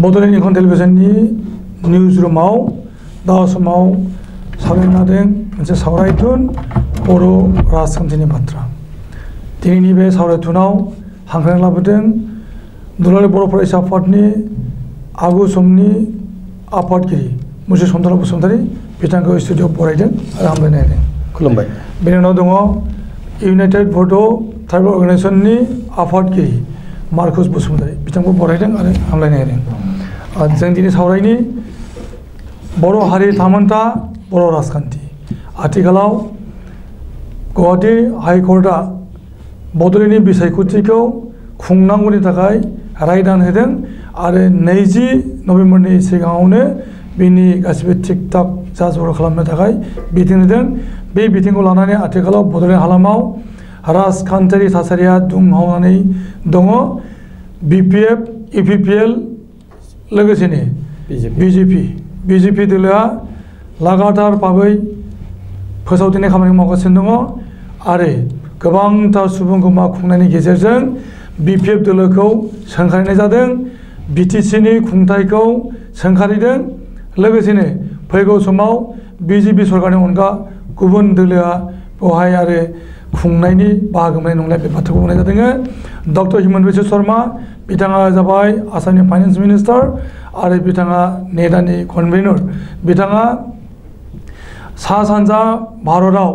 बड'लेण्ड इंखन टेलिभिजननि निउजरुमाव दा समाव सावरायनो लादों मोनसे सावरायथुन बर' राजखान्थिनि बाथ्रा। दिनैनि बे सावरायथुनाव हांख्रायना लाबोदों दुलाराय बर' फरायसा आफादनि आगु समनि आफादगिरि मुस्रि चन्द्र बसुमतारी बिथांखौ स्टुडिअ'आव बरायदों आरो हामलायनाय होदों। खुलुमबाय। बेनि उनाव दङ इउनाइटेड बड' ट्राइबेल अर्गानाइजेशननि आफादगिरि मार्कुस बसुमतारी बिथांखौ बरायदों आरो हामलायनाय होदों। जों दिनै सावरायनि बर' हारि थामोनथा बर' राजखान्थि। आथिखालाव गुवाहाटी हाइकर्टआ बड'लेण्डनि बिसायख'थिखौ खुंनांगौनि थाखाय रायदान होदों आरो 20 नभेम्बरनि सिगाङावनो बिनि गासिबो थिक थाक जाजर खालामनो थाखाय बिथोन होदों। बे बिथोनखौ लानानै आथिखालाव बड'लेण्ड हालामाव राजखान्थियारि थासारिया दुंहावनानै दङ। बिपिएफ इउपिपिएल लोगोसेनो बिजेपि दोलोआ लागातार भाबै फोसावदिंनाय खामानि मावगासिनो दङ आरो गोबांथार सुबुं गोमा खुंनायनि गेजेरजों बिपिएफ दोलोखौ सोंखारिनाय जादों, बिटिसिनि खुंथायखौ सोंखारिदों। लोगोसेनो फैगौ समाव बिजेपि सरकारनि अनगा गुबुन दोलोआ बेवहाय आरो खुंनायनि बाहागो मोननाय नंला बे बाथ्राखौ बुंनाय जादों। डक्टर हिमन्त बिश्व शर्मा बिथाङा जाबाय आसामनि फाइनान्स मिनिस्टार आरो बिथाङा नेडानि कनभेनर। बिथाङा सा सानजा भारतआव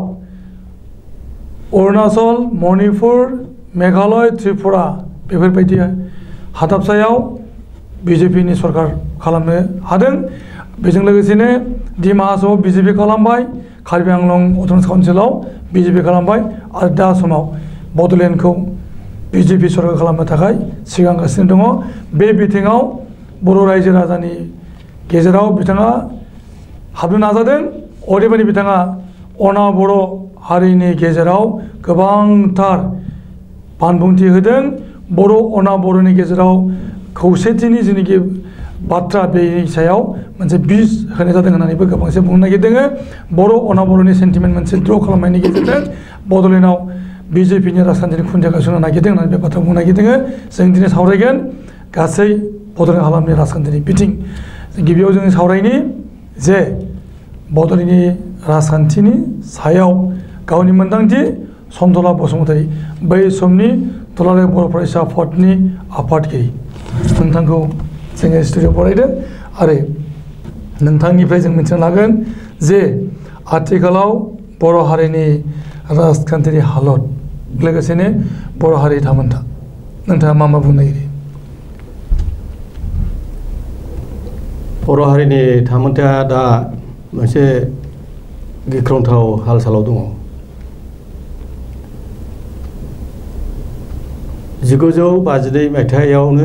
अरुणाचल, मणिपुर, मेघालय, त्रिपुरा बेफोरबायदि हादाबसायाव बिजेपिनि सरकार खालामनो हादों। बेजों लोगोसेनो डिमा हासावआव बिजेपि खालामबाय, कार्बि आंलं अट'नमास काउन्सिलाव बिजेपि खालामबाय आरो दा समाव बड'लेण्डखौ बिजेपि सरकार खालामनो थाखाय सिगांगासिनो दङ। बे बिथिङाव बर' रायजो राजानि गेजेराव बिथाङा हाबनो नाजादों। अदेबानि बिथाङा अना बर' हारिनि गेजेराव गोबांथार बानबुंथि होदों। बर' अना बर'नि गेजेराव खौसेथिनि जेनाखि बाथ्रा बेनि सायाव मोनसे बिस होनाय जादों होननानैबो गोबांसे बुंनो नागिरदों। बर' अना बर'नि सेन्टिमेन्ट मोनसे ड्र खालामनायनि गेजेरजों बड'लेण्डआव बिजेपिनि राजखान्थिनि खुन्थिया गायसननो नागिरदों होननानै बे बाथ्रा बुंनो नागिरदों। जों दिनै सावरायगोन गासै बड'लेण्ड हालामनि राजखान्थिनि बिथिं। गिबियाव जों सावरायनि जे बड'लेण्डनि राजखान्थिनि सायाव गावनि मोन्दांथि सन्तला बसुमतारी बै समनि दुलाराय बर' फरायसा आफादनि आफादगिरि नोंथांखौ जोङो स्टुडिअ'आव बरायदों आरो नोंथांनिफ्राय जों मिथिनो लागोन जे आथिखालाव बर' हारिनि राजखान्थिनि हालत लोगोसेनो बर' हारि थामोनथा नोंथाङा मा बुंनो नागिरो? बर' हारिनि थामोनथाया दा मोनसे गिख्रंथाव हाल-सालाव दङ। 1952 मायथाइयावनो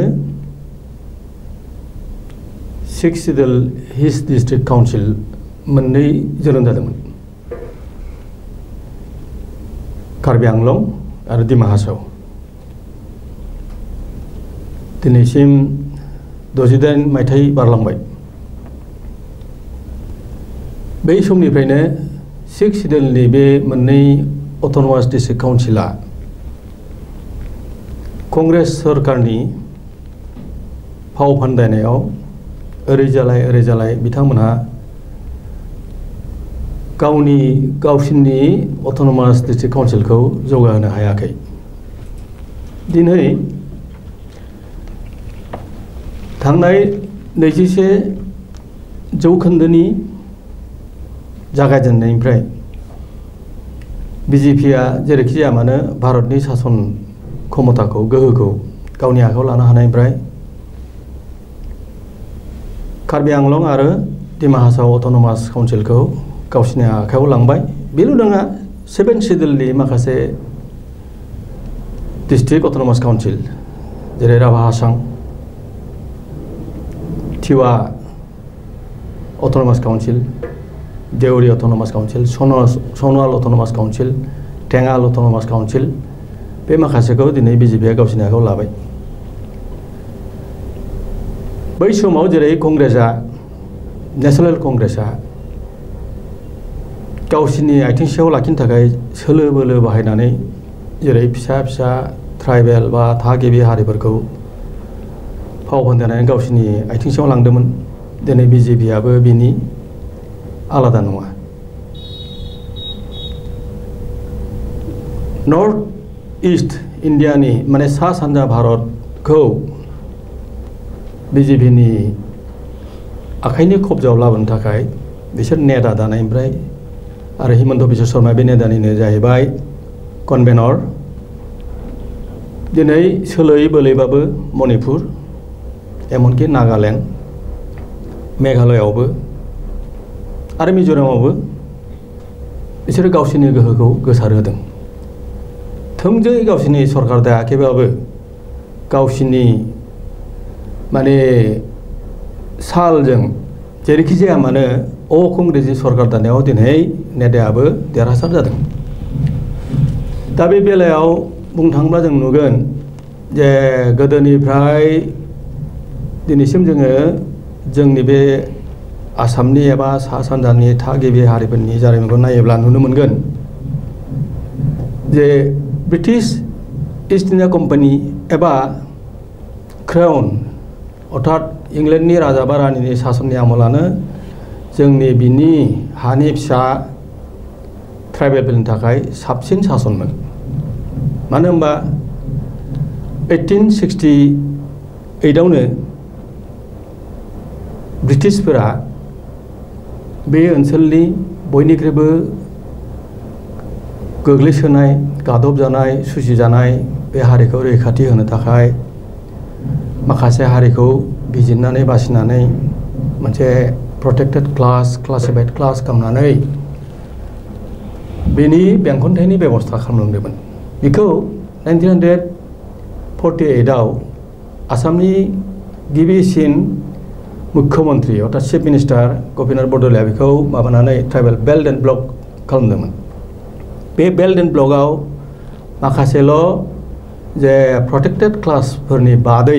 6 सिडुल हिल्स डिस्ट्रिक्ट काउन्सिल मोननै जोनोम जादोंमोन, कार्बि आंलं आरो डिमा हासाव। दिनैसिम 68 मायथाइ बारलांबाय। बै समनिफ्रायनो 6 सिडुलनि बे मोननै अट'नमास डिस्ट्रिक्ट काउन्सिला कंग्रेस सरकारनि फाव फान्दायनायाव ओरै जालाय बिथांमोनहा गावसिनि अट'नमास डिस्ट्रिक्ट काउन्सिलखौ जौगाहोनो हायाखै। दिनै थांनाय 21 जौखोन्दोनि जागायजेननायनिफ्राय बिजेपिआ जेरैखि जाया मानो भारतनि सासन क्षमताखौ गोहोखौ गावनि आखायाव लानो हानायनिफ्राय कार्बि आंलं आरो डिमा हासाव अट'नमास काउन्सिलखौ गावसिनि आखायाव लांबाय। बेल' नङा, 7 सिडुलनि माखासे डिस्ट्रिक्ट अट'नमास काउन्सिल जेरै Rabha Hasong, Tiwa autonomous council, Deori autonomous council, Sonowal autonomous council, Thengal autonomous council बे माखासेखौ दिनै बिजेपिआ गावसिनि आखायाव लाबाय। बै समाव जेरै कंग्रेसआ नेशनेल कंग्रेसआ गावसिनि आथिं सायाव लाखिनो थाखाय सोलो बोलो बाहायनानै जेरै फिसा फिसा ट्राइबेल बा थागिबि हारिफोरखौ फाव फान्दायनानै गावसिनि आथिं सिङाव लांदोंमोन दिनै बिजेपिआबो बिनि आलादा नङा नर्थ इस्ट इन्डियानि माने सा सानजा भारतखौ बिजेपिनि आखाइनि खबजायाव लाबोनो थाखाय बिसोर नेता दानायनिफ्राय आरो हिमन्त बिश्व शर्मा बे नेतानिनो जाहैबाय कनभेनर दिनै सोलै बोलैबाबो मणिपुर एमनकि नागालेण्ड मेघालयआवबो आरो मिज'रामावबो बिसोरो गावसिनि गोहोखौ गोसारहोदों थोंजोङै गावसिनि सरकार दायाखैबाबो गावसिनि माने सालजों जेरैखि जाया मानो अकंग्रेसनि सरकार दानायाव दिनै नेतायाबो देरहासार जादों दा बे बेलायाव बुंनो थाङोब्ला जों नुगोन जे गोदोनिफ्राय दिनैसिम जोङो जोंनि बे आसामनि एबा सा सानजानि थागिबि हारिफोरनि जारिमिनखौ नायोब्ला नुनो मोनगोन जे ब्रिटिश इस्ट इन्डिया कम्पानि एबा क्राउन अर्थात इंलेन्डनि राजा बा रानिनि सासननि आमोलानो जोंनि बिनि हानि फिसा ट्राइबेलफोरनि थाखाय साबसिन सासनमोन मानो होनबा 1868 आवनो ब्रिटिशफोरा बे ओनसोलनि बयनिख्रुइबो गोग्लैसोनाय गादबजानाय सुसिजानाय बे हारिखौ रैखाथि होनो थाखाय माखासे हारिखौ बिजिरनानै बासिनानै मोनसे प्रोटेक्टेड क्लास क्लासिफाइड क्लास खालामनानै बेनि बेंखनथायनि बेबस्था खालामलांदोंमोन बेखौ 1948 आव आसामनि गिबिसिन मुख्यमन्त्री अर्थात चिफ मिनिस्टार गपिनाथ बरदलैया बेखौ माबानानै ट्राइबेल बेल्ट एन्ड ब्लक खालामदोंमोन बे बेल्ट एन्ड ब्लकआव माखासेल' जे प्रोटेक्टेड क्लासफोरनि बादै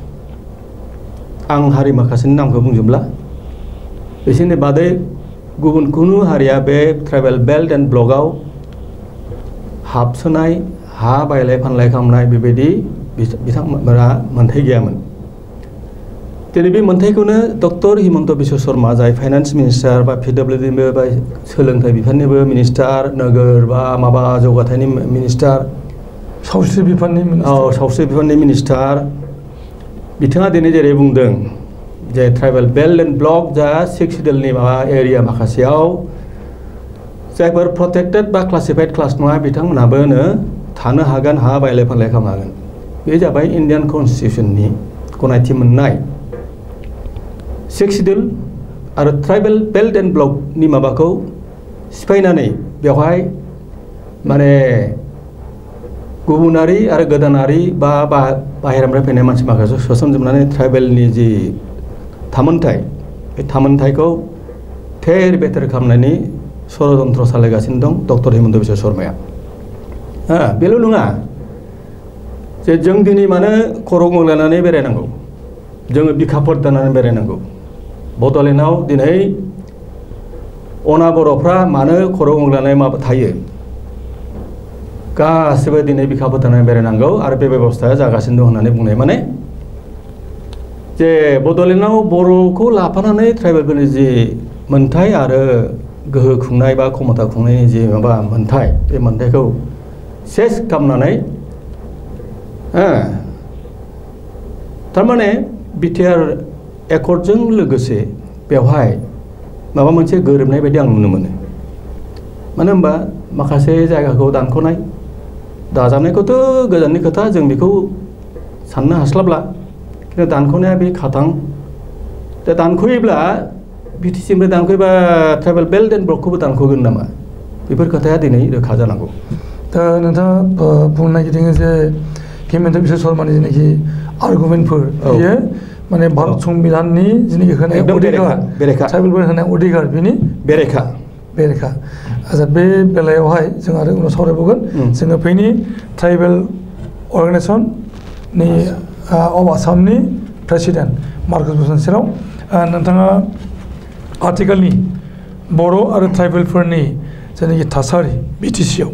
आं हारि माखासेनि नामखौ बुंजोबला बिसोरनि बादै गुबुन कुनु हारिया बे ट्राइबेल बेल्ट एन्ड ब्लकआव हाबसोनाय हा बायलाय फानलाय खालामनाय बेबायदि बिथांमोना मोन्थाइ गैयामोन दिनै बे मोन्थाइखौनो डक्टर हिमन्त बिश्व शर्मा जाय फाइनान्स मिनिस्टार बा पिडब्लिउडिनिबो बा सोलोंथाइ बिफाननिबो मिनिस्टार नोगोर बा माबा जौगाथायनि मिनिस्टार सावस्रि बिफाननि मिनिस्टार बिथाङा दिनै जेरै बुंदों जे ट्राइबेल बेल्ट एन्ड ब्लक जा 6 सिडुलनि माबा एरिया माखासेयाव जायफोर प्रोटेक्टेड बा क्लासिफाइड क्लास नङा बिथांमोनहाबो थानो हागोन हा बायलाय फानलाय खालामनो हागोन बे जाबाय इन्डियान कन्स्टिटिउसननि गनायथि मोननाय 6 सिडुल आरो ट्राइबेल बेल्ट एन्ड ब्लकनि माबाखौ सिफायनानै बेवहाय माने गुबुनारि आरो गोदानारि बा बाहेरानिफ्राय फैनाय मानसि माखासे सोसनजोबनानै ट्राइबेलनि जि थामोनथाय बे थामोनथायखौ थेर बेथेर खालामनायनि षड़यन्त्र सालायगासिनो दं डक्टर हिमन्त बिश्व शर्माया बेल' नङा जे जों दिनै मानो खर' गंग्लायनानै बेरायनांगौ जोङो बिखाफोर दानानै बेरायनांगौ बड'लेण्डआव दिनै अना बर'फ्रा मानो खर' गंग्लायनाय माबा थायो गासिबो दिनै बिखाफोर दानानै बेरायनांगौ आरो बे बेबस्थाया जागासिनो दं होननानै बुंनाय माने जे बड'लेण्डआव बर'खौ लाफानानै ट्राइबेलफोरनि जि मोनथाय आरो गोहो खुंनाय बा क्षमता खुंनायनि जि माबा मोनथाय बे मोनथायखौ सेस खालामनानै थारमाने बिटिआर एकर्डजों लोगोसे बेवहाय माबा मोनसे गोरोबनाय बायदि आं नुनो मोनो मानो होनबा माखासे जायगाखौ दानख'नाय दाजाबनायखौथ' गोजाननि खोथा जों बेखौ साननो हास्लाबला खिन्थु दानख'नाया बे खाथां दा दानख'योब्ला बिटिसिनिफ्राय दानख'योबा ट्राइबेल बेल्ट एन्ड ब्लकखौबो दानख'गोन नामा बेफोर खोथाया दिनै रोखा जानांगौ दा नोंथाङा बुंनो नागिरदों जे हिमन्त बिश्व शर्मानि जेनाखि आर्गुमेन्टफोर बियो माने भारत संबिधाननि जेनाखि होनाय अधिकार ट्राइबेलफोर होनाय अधिकार बेनि बेरेखा आच्छा बे बेलायावहाय जों आरो उनाव सावरायबावगोन जोङो फैनि ट्राइबेल अर्गानाइजेसननि अफ आसामनि प्रेसिडेन्ट मार्कास भुषन सेराव नोंथाङा आथिखालनि बर' आरो ट्राइबेलफोरनि जेनाखि थासारि बिटिसिआव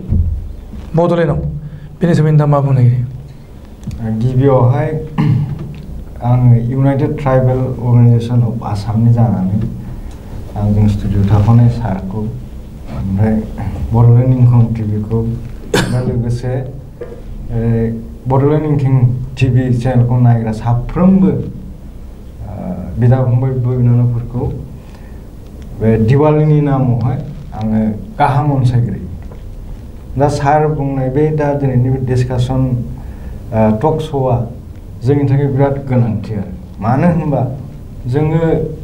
बड'लेण्डआव बेनि सोमोन्दै नोंथाङा मा बुंनो नागिरो गिबियावहाय आङो इउनाइटेड ट्राइबेल अर्गानाइजेसन अफ आसामनि जानानै आंजों स्टुडिअ थाफानाय सारखौ ओमफ्राय बड'लेण्ड इंखं टिभिखौ ओमफ्राय लोगोसे बड'लेण्ड इंखं टिभि चेनेलखौ नायग्रा साफ्रोमबो बिदा फंबाय बिनानावफोरखौ बे दिवालीनि नामावहाय आङो गाहाम अनसायग्रोयो। दा सार बुंनाय बे दा दिनैनि बे डिसकासन टक श'आ जोंनि थाखाय बिराद गोनांथि आरो मानो होनबा जोङो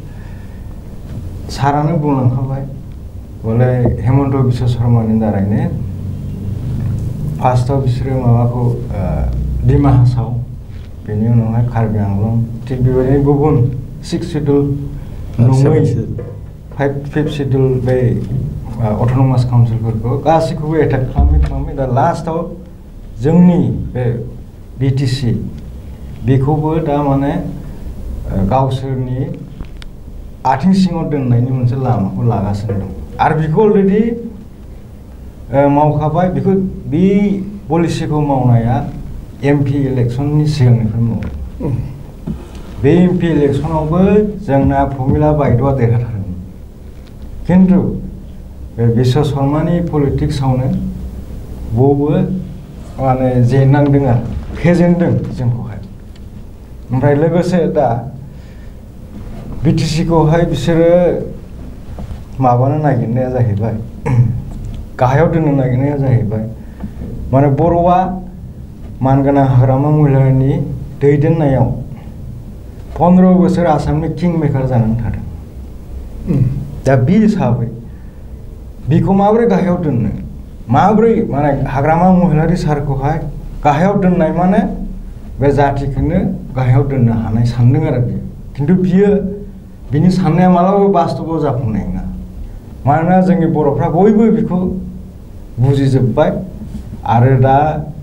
सारानो बुंलांखाबाय बले हेमन्त बिश्व शर्मानि दारैनो फार्स्टआव बिसोरो माबाखौ डिमा हासाव बेनि उनावहाय कार्बि आंलं थिग बेबायदिनो गुबुन 6 शिड्युल नङै 5th शिड्युल बे अट'नमास काउन्सिलफोरखौ गासैखौबो एटेक खालामै दा लास्टआव जोंनि बे बिटिसि बेखौबो दा माने गावसोरनि आथिं सिङाव दोननायनि मोनसे लामाखौ लागासिनो दं आरो बेखौ अलरेडि मावखाबाय बेखौ बे पलिसिखौ मावनाया MP इलेक्सननि सिगांनिफ्राय मावो। बे MP इलेक्सनावबो जोंना प्रमिला बायद'आ देरहाथारदों खिन्थु बे बिश्व शर्मानि पलिटिक्सआवनो बयबो माने जेननांदों आरो फेजेनदों जोंखौहाय। ओमफ्राय लोगोसे दा बिटिसिखौहाय बिसोरो माबानो नागिरनाया जाहैबाय गाहायाव दोननो नागिरनाया जाहैबाय माने बर'आ मानगोनां हाग्रामा महिलारिनि दैदेननायाव 15 बोसोर आसामनि किं मेकार जानानै थादों। दा बे हिसाबै बेखौ माबोरै गाहायाव दोननो माबोरै माने हाग्रामा महिलारि सारखौहाय गाहायाव दोननाय माने बे जातिखौनो गाहायाव दोननो हानाय सानदों आरो बियो खिन्थु बियो बिनि साननाया मालाबाबो बास्तबाव जाफुंनाय नङा मानोना जोंनि बर'फ्रा बयबो बेखौ बुजिजोब्बाय आरो दा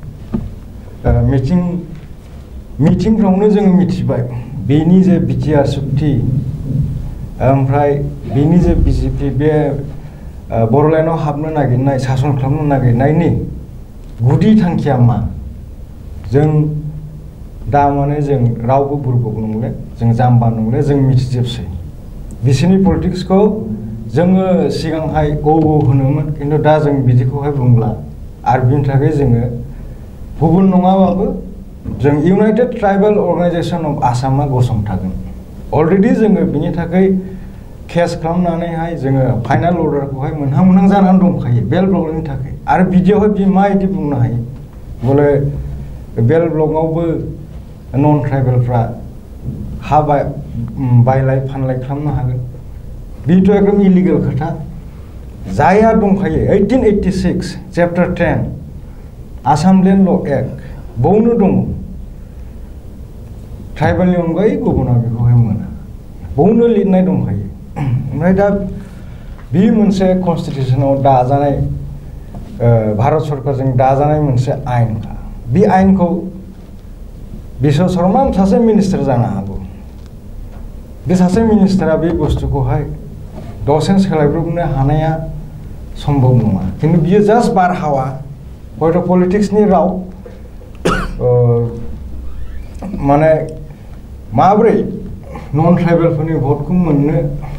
मिटिंफ्रावनो जोङो मिथिबाय बेनि जे बिटिआर सुक्ति ओमफ्राय बेनि जे बिजेपि बे बड'लेण्डआव हाबनो नागिरनाय सासन खालामनो नागिरनायनि गुदि थांखिया मा जों दा माने जों रावबो बुरबक नंले जों जाम्बा नंले जों मिथिजोबसै बिसोरनि पलिटिक्सखौ जोङो सिगांहाय औ होनोमोन खिन्थु दा जों बिदिखौहाय बुंला आरो बिनि थाखाय जोङो गुबुन नङाबाबो जों इउनाइटेड ट्राइबेल अर्गानाइजेसन अफ आसामा गसंथागोन अलरेडि जोङो बिनि थाखाय केस खालामनानैहाय जोङो फाइनाल अर्डारखौहाय मोनहां जानानै दंखायो बेल ब्लकनि थाखाय आरो बिदियावहाय बि माबायदि बुंनो हायो बले बेल ब्लकआवबो नन ट्राइबेलफ्रा हा बायलाय फानलाय खालामनो हागोन बेथ' एकदम इलिगेल खोथा जायहा दंखायो 1886 chapter 10 Assam land law' act बावनो दङ ट्राइबेलनि अनगायै गुबुना बेखौहाय मोना बावनो लिरनाय दंखायो ओमफ्राय दा बे मोनसे कनस्टिटिउसनाव दाजानाय भारत सरकारजों दाजानाय मोनसे आयेनखा बे आयेनखौ बिश्व शर्मा सासे मिनिस्टार जानो हागौ बे सासे मिनिस्टारा बे बुस्थुखौहाय दसेनो सोलायब्रबनो हानाया सम्भब नङा खिन्थु बियो जास्ट बारहावा हयथ' पलिटिक्सनि राव माने माब्रै नन ट्राइबेलफोरनि भटखौ मोननो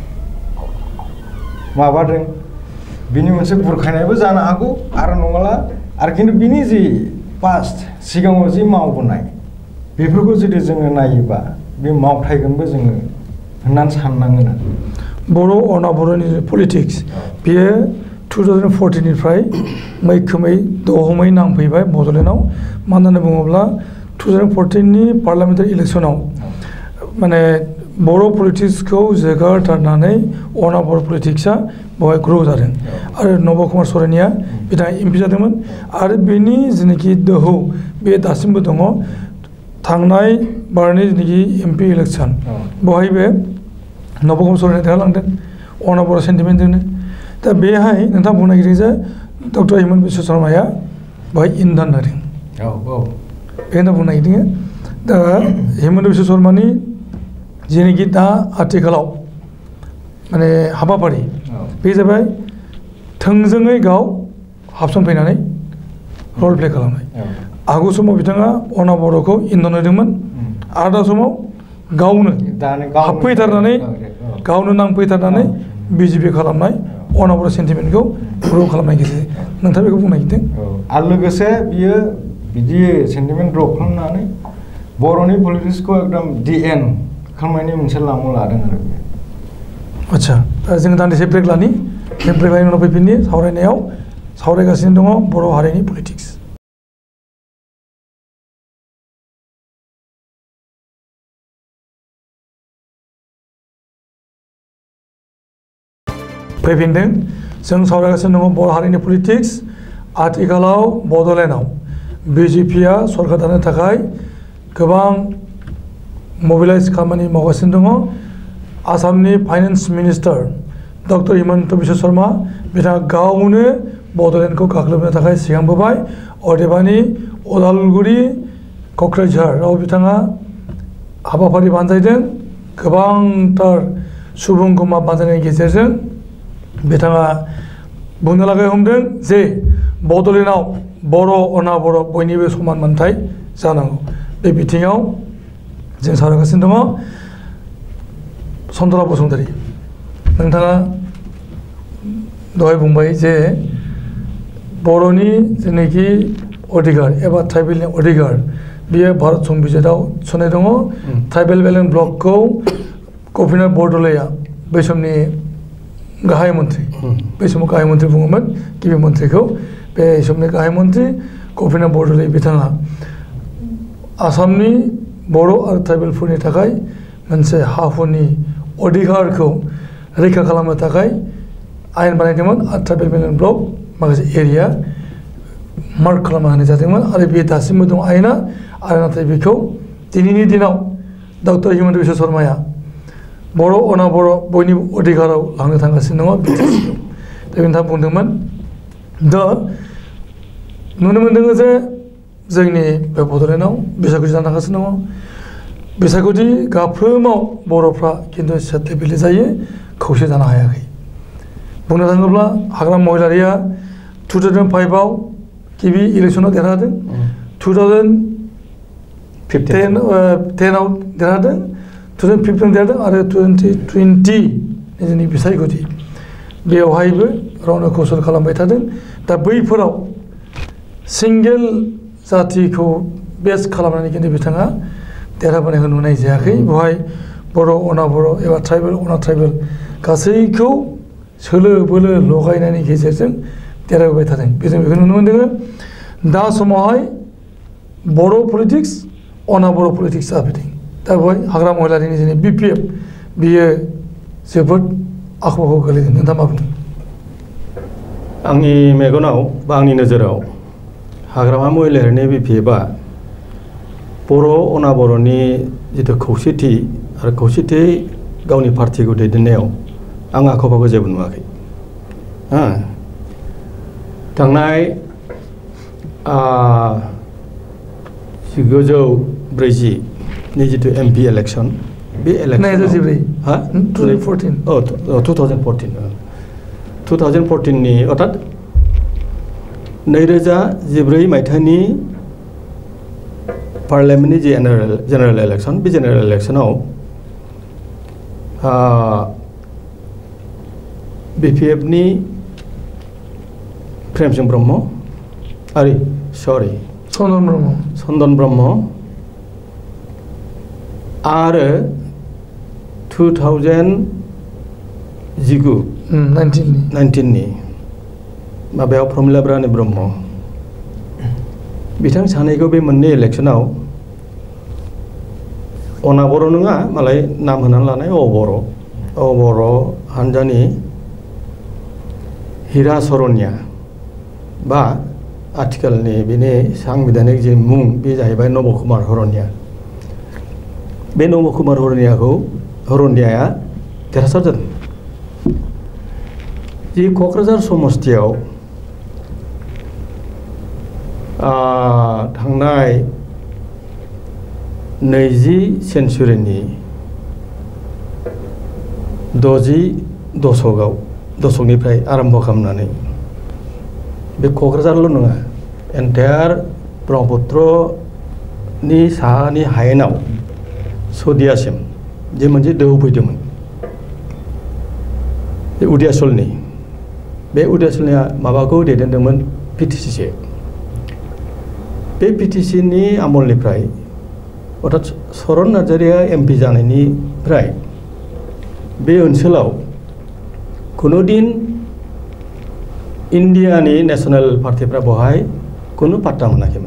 माबादों बिनि मोनसे बुरखायनायबो जानो हागौ आरो नङाला आरो खिन्थु बिनि जि पास्ट सिगाङाव जि मावबोनाय बेफोरखौ जुदि जोङो नायोबा बे मावथायगोनबो जोङो होननानै साननांगोन आरो बर' अनाबर'नि पलिटिक्स बेयो 2014निफ्राय मैखोमै दहमै नांफैबाय बड'लेण्डआव मानो होनना बुङोब्ला 2014नि पार्लियामेन्टारि इलेक्सनाव माने बर' पलिटिक्सखौ जोगारथारनानै अनाबर पलिटिक्सआ बेवहाय ग्र' जादों आरो नब कुमार सरैनिया बिथाङा एमपि जादोंमोन आरो बेनि जेनाखि दोहौ बे दासिमबो दङ थांनाय बारनि जेनाखि एमपि इलेक्सन बेवहाय बे नब कुमार सरैनिया देरहालांदों अनाबर सेन्टिमेन्टजोंनो दा बेहाय नोंथां बुंनो नागिरदों जे डक्टर हिमन्त बिश्व शर्माया बेवहाय इन्धन होदों बे होनना बुंनो नागिरदों दा हिमन्त बिश्व शर्मानि जेनाखि दा आथिखालाव माने हाबाफारि बे जाबाय थोंजोङै गाव हाबसनफैनानै रल प्ले खालामनाय आगु समाव बिथाङा अनाबर'खौ इन्धन होदोंमोन आरो दा समाव गावनो दानो हाबफैथारनानै गावनो नांफैथारनानै बिजेपि खालामनाय अनाबर सेन्टिमेन्टखौ प्रुभ खालामनाय गेजेरजों नोंथाङा बेखौ बुंनो नागिरदों आरो लोगोसे बियो बिदि सेन्टिमेन्ट ड्रप खालामनानै बर'नि पलिटिक्सखौ एकदम दि एन्ड खालामनायनि मोनसे लामा लादों आरो आच्छा जों दान्दिसे ब्रेक लानि बे ब्रेक लानि उनाव फैफिननि सावरायनायाव सावरायगासिनो दङ बर' हारिनि पलिटिक्स फैफिनदों जों सावरायगासिनो दङ बर' हारिनि पलिटिक्स आथिखालाव बड'लेण्डआव बिजेपिआ सरकार दानो थाखाय गोबां मबिलाइज खामानि मावगासिनो दङ आसामनि finance minister doctor Himanta Biswa Sarma बिथाङा गावनो बड'लेण्डखौ गाग्लोबनो थाखाय सिगांबोबाय अदेबानि उदालगुरि क'क्राझाराव बिथाङा हाबाफारि बानजायदों गोबांथार सुबुं गमा बानजायनायनि गेजेरजों बिथाङा बुंनो लागाय हमदों जे बड'लेण्डआव बर' अनाबर बयनिबो समान मोनथाय जानांगौ बे बिथिङाव जों सावरायगासिनो दङ चन्द्रा बसुमतारी नोंथाङा दहाय बुंबाय जे बर'नि जेनाखि अधिकार एबा ट्राइबेलनि अधिकार बियो भारत संबिजितआव थिसननाय दङ ट्राइबेल बेलेन्स ब्लकखौ गपिनाथ बरदलैया बै समनि गाहाय मन्थ्रि बै समाव गाहाय मन्थ्रि बुङोमोन गिबि मन्थ्रिखौ बे समनि गाहाय मन्थ्रि गपिनाथ बरदलै बिथाङा आसामनि बर' आरो ट्राइबेलफोरनि थाखाय मोनसे हा-हुनि अधिकारखौ रैखा खालामनो थाखाय आयेन बानायदोंमोन आरो ट्राइबेल बेलेन्स ब्लक माखासे एरिया मार्क खालामना होनाय जादोंमोन आरो बे दासिमबो दं आयेना आरो नाथाय बेखौ दिनैनि दिनाव डक्टर हिमन्त बिश्व शर्माया बर' अनाबर बयनिबो अधिकाराव लांनो थांगासिनो दङ बिटिसिआव दा नोंथाङा बुंदोंमोन दा नुनो मोनदों जे जोंनि बे बड'लेण्डआव बैसागु जानो थांगासिनो दङ बैसागुदि गाफ्रोमाव बर'फ्रा खिन्थु सेटलेबेलि जायो खौसे जानो हायाखै बुंनो थाङोब्ला हाग्राम महिलारिया 2005आव गिबि इलेक्सनाव देरहादों 2010आव देरहादों 2015 देरहादों आरो 2020 जोंनि बिसायख'थि बेवहायबो रावनो कौसल खालामबाय थादों दा बैफोराव सिंगेल जातिखौ बेस खालामनानै खिन्थु बिथाङा देरहाबोनायखौ नुनाय जायाखै बेवहाय बर' अनाबर एबा ट्राइबेल अना ट्राइबेल गासैखौ सोलो बोलो लगायनायनि गेजेरजों देरहाबोबाय थादों जों बेखौ नुनो मोनदों दा समावहाय बर' पलिटिक्स अनाबर पलिटिक्स जाफैदों दा बेवहाय हाग्रा महिलारिनि जोंनि BPF बियो जोबोद आख' फाख' गोलैदों नोंथाङा मा बुंदों आंनि मेगनाव बा आंनि नोजोराव हाग्रामा महिलारिनि BPFआ बर' अनाबर'नि जिथु खौसेथि आरो खौसेथियै गावनि पार्टिखौ दैदेननायाव आं आख' फाख' जेबो नुवाखै थांनाय 1940 नि जिथु MP इलेक्सन बे इलेक्सन 2014 नि अर्थात 2014 मायथाइनि पार्लियामेन्टनि जे जेनेरेल इलेक्सन बे जेनेरेल इलेक्सनाव BPFनि प्रेमसिं ब्रह्म चन्दन ब्रह्म आरो 2019 नि माबायाव प्रमिला रानी ब्रह्म बिथां सानैखौ बे मोननै इलेक्सनाव अनाबर' नङा मालाय नाम होनानै लानाय अबर' हानजानि हिरा सरनिया बा आथिखालनि बिनि सांबिधानिक जे मुं बे जाहैबाय नब कुमार हरनिया बे नब कुमार हरनियाया देरहासार जादों जि क'क्राझार समस्तियाव थांनाय 20 सेन्सुरिनि 60 दशकनिफ्राय आरम्भ खालामनानै बे क'क्राझारल' नङा एन्टायार ब्रह्मपुत्रनि साहानि हायेनाव सदियासिम जे मोनसे दोहौ फैदोंमोन बे उदियासलनि बे उदियासलनि माबाखौ दैदेनदोंमोन पिटिसि बे पिटिसिनि आमलनिफ्राय अर्थात चरन नार्जारिया एमपि जानायनिफ्राय बे ओनसोलाव कुनु दिन इन्डियानि नेशनेल पार्टिफ्रा बहाय कुनु पात्ता मोनाखैमोन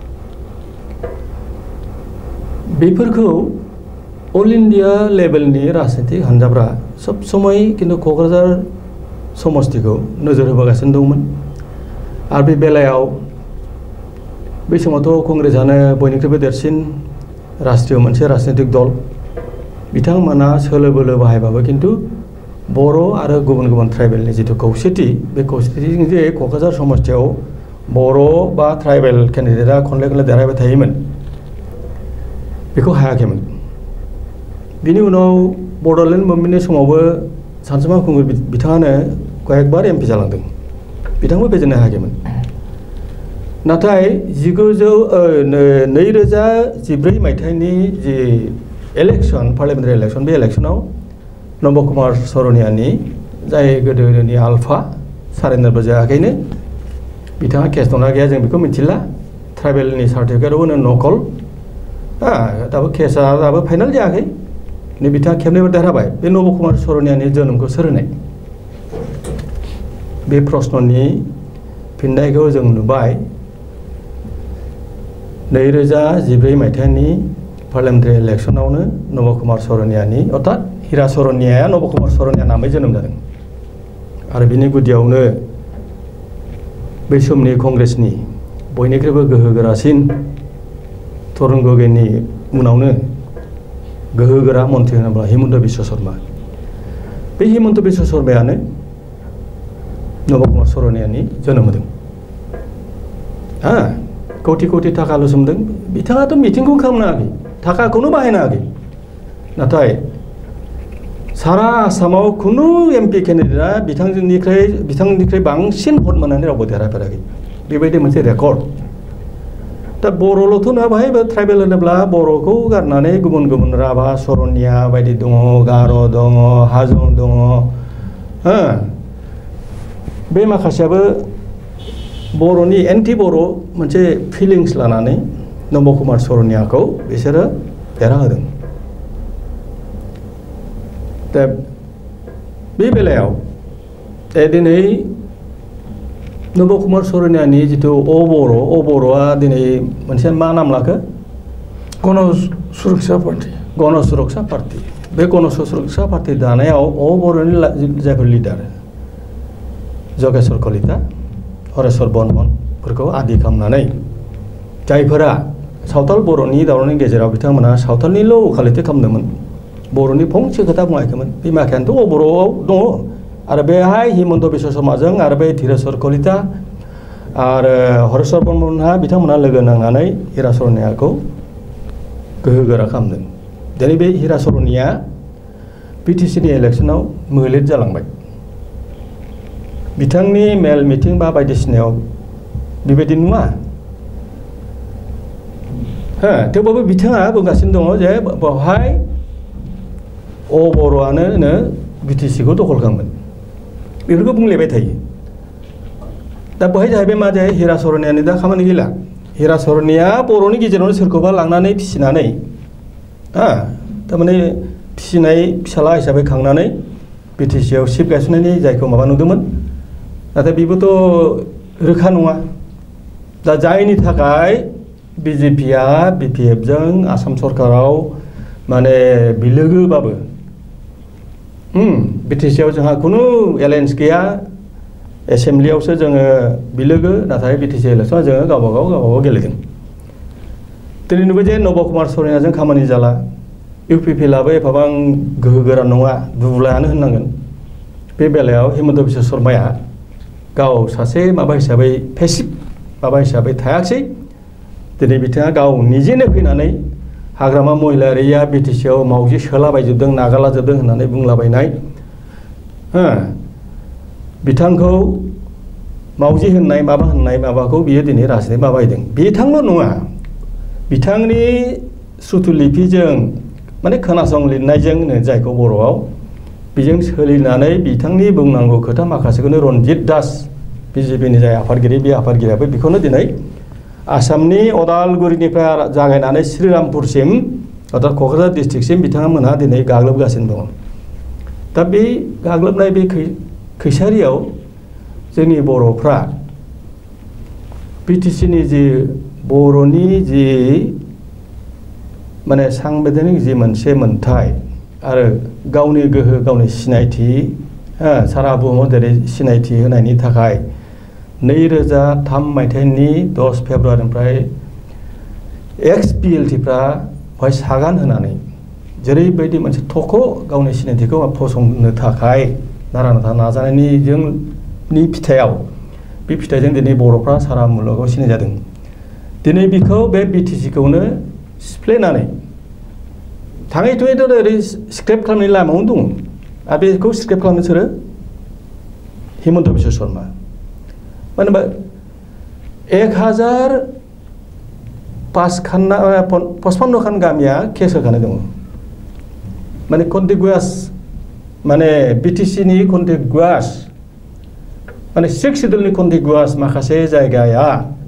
बेफोरखौ अल इन्डिया लेभेलनि राजनीतिक हान्जाफ्रा सब समय किन्तु क'क्राझार समस्तिखौ नोजोर होबोगासिनो दंमोन आरो बे बेलायाव बै समावथ' कंग्रेसआनो बयनिख्रुइबो देरसिन राष्ट्रीय मोनसे राजनीतिक दल बिथांमोना सोलो बोलो बाहायबाबो किन्तु बर' आरो गुबुन गुबुन ट्राइबेलनि जिथु खौसेथि बे खौसेथिजों जे क'क्राझार समस्तियाव बर' बा ट्राइबेल केन्डिडेटआ खनले खनले देरहाबाय थायोमोन बेखौ हायाखैमोन बिनि उनाव बड'लेण्ड मुभमेन्टनि समावबो सानसुमा खुंगुर बिथाङानो कয়েকबार एमपि जालांदों बिथांबो फेजेननो हायाखैमोन नाथाय 2014 मायथाइनि जि इलेक्शन पार्लियामेन्टारि इलेक्शन बे इलेक्शनाव नब कुमार सरनियानि जाय गोदोनि आल्फा सारेन्डारबो जायाखैनो बिथाङा केस दंना गैया जों बेखौ मिथिला ट्राइबेलनि सार्टिफिकेटआव होनो नकल दाबो केसआ दाबो फाइनाल जायाखै नै बिथाङा खेबनैबो देरहाबाय बे नब कुमार सरनियानि जोनोमखौ सोर होनाय बे प्रश्ननि फिननायखौ जों नुबाय 2014 मायथाइनि पार्लियामेन्टारि इलेक्शनावनो नब कुमार सरनियानि अर्थात हीरा सरनियाया नब कुमार सरनिया नामै जोनोम जादों आरो बिनि गुदियावनो बै समनि कंग्रेसनि बयनिख्रुइबो गोहोगोरासिन तरुण गगैनि उनावनो गोहोगोरा मन्त्रि होनोब्ला हिमन्त बिश्व शर्मा बे हिमन्त बिश्व शर्मायानो नब कुमार सरनियानि जोनोम होदों कौटि कौटि थाखा लुसोमदों बिथाङाथ' मिटिंखौ खालामनो हायाखै थाखाखौनो बाहायनो हायाखै नाथाय सारा आसामाव खुनु एमपि केन्डिडेटआ बिथांनिख्रुइ बांसिन भट मोननानै रावबो देरहाफेराखै बेबायदि मोनसे रेकर्ड दा बर'ल'थ' नङा बाहाय ट्राइबेल होनोब्ला बर'खौ गारनानै गुबुन गुबुन राभा सरनिया बायदि दङ गार' दङ हाजं दङ बे माखासेयाबो बर'नि एन्टि बर' मोनसे फिलिंस लानानै नब कुमार सरनियाखौ बिसोरो देरहाहोदों दा बे बेलायाव दिनै नब कुमार सरनियानि जिथु अबर'आ दिनै मोनसे मा नाम लाखो गण सुरक्षा पार्टी बे गण सुरक्षा पार्टी दानायाव अबर'नि जायफोर लिडार जगेश्वर कलिता हरेश्वर बर्मनफोरखौ आदि खालामनानै जायफोरा सावथाल बर'नि दावरावनि गेजेराव बिथांमोना सावथालनिल' उखालिथि खालामदोंमन बर'नि फंसे खोथा बुङाखैमोन बे माखायानोथ' अबर'आव दङ आरो बेहाय हिमन्त बिश्व शर्माजों आरो बे धीरेश्वर कलिता आरो हरेश्वर बर्मनहा बिथांमोना लोगो नांनानै हीरा सरनियाखौ गोहोगोरा खालामदों दिनै बे हीरा सरनिया पिटिसिनि इलेक्शनाव मोलेट जालांबाय बिथांनि मेल मिटिं बा बायदिसिनायाव बेबायदि नुवा थेवबाबो बिथाङा बुंगासिनो दङ जे बेवहाय अबर'आनो बिटिसिखौ दखल खालामगोन बेफोरखौ बुंलायबाय थायो दा बेवहाय जाहैबाय मा जायो हीरा सरनियानि दा खामानि गैला हीरा सरनिया बर'नि गेजेरावनो सोरखौबा लांनानै फिसिनानै थारमाने फिसिनाय फिसाला हिसाबै खांनानै बिटिसिआव सिफ गायसननायनि जायखौ माबा नुदोंमोन नाथाय बेबोथ' रोखा नङा दा जायनि थाखाय बिजेपिआ बिपिएफजों आसाम सरकाराव माने बिलोगोबाबो बिटिसिआव जोंहा खुनु एलायन्स गैया एसेम्ब्लियावसो जोङो बिलोगो नाथाय बिटिसि इलेक्सनाव जोङो गावबागाव गेलेदों दिनै नुबाय जे नब कुमार सरनियाजों खामानि जाला इउपिपिएलआबो एफाबां गोहोगोरा नङा दुब्लायानो होननांगोन बे बेलायाव हिमन्त बिश्व शर्माया गाव सासे माबा हिसाबै पेसिभ माबा हिसाबै थायाखिसै दिनै बिथाङा गाव निजेनो फैनानै हाग्रामा महिलारिया बिटिसिआव मावजि सोलाबायजोबदों नागारलाजोबदों होननानै बुंलाबायनाय बिथांखौ मावजि होननाय माबाखौ बियो दिनै राजनीति माबायदों बिथांल' नङा बिथांनि श्रुतुलिपिजों माने खोनासं लिरनायजों जायखौ बर'आव बेजों सोलिनानै बिथांनि बुंनांगौ खोथा माखासेखौनो रन्जित दास बिजेपिनि जाय आफादगिरि बे आफादगिरियाबो बेखौनो दिनै आसामनि अदालगुरिनिफ्राय जागायनानै श्रीरामपुरसिम अर्थात क'क्राझार डिस्ट्रिक्टसिम बिथांमोनहा दिनै गाग्लोबगासिनो दङ। दा बे गाग्लोबनाय बे खैसारियाव जोंनि बर'फ्रा बिटिसिनि जि बर'नि जि माने सांबिधानिक जि मोनसे मोन्थाय आरो गावनि गोहो गावनि सिनायथि सारा बुहुमाव जेरै सिनायथि होनायनि थाखाय 2003 मायथाइनि 10 फेब्रुवारिनिफ्राय एक्स-पिएलटिफ्रा बेवहाय सागान होनानै जेरैबायदि मोनसे थख' गावनि सिनायथिखौ फसंनो थाखाय नारा नाथा नाजानायनि फिथाइयाव बे फिथाइजों दिनै बर'फ्रा सारा मुलुगाव सिनाय जादों। दिनै बेखौ बे बिटिसिखौनो सिफ्लेनानै थाङै थुङैथ' ओरै स्क्रेप खालामनायनि लामायावनो दङ आरो बेखौ स्क्रेप खालामनो सोरो हिमन्त बिश्व शर्मा। मानो होनबा 1055 खान गामिया केस होखानाय दङ। माने कन्टिगुवास माने बिटिसिनि कन्टिगुवास माने 6 सिडुलनि कन्टिगुवास माखासे जायगाया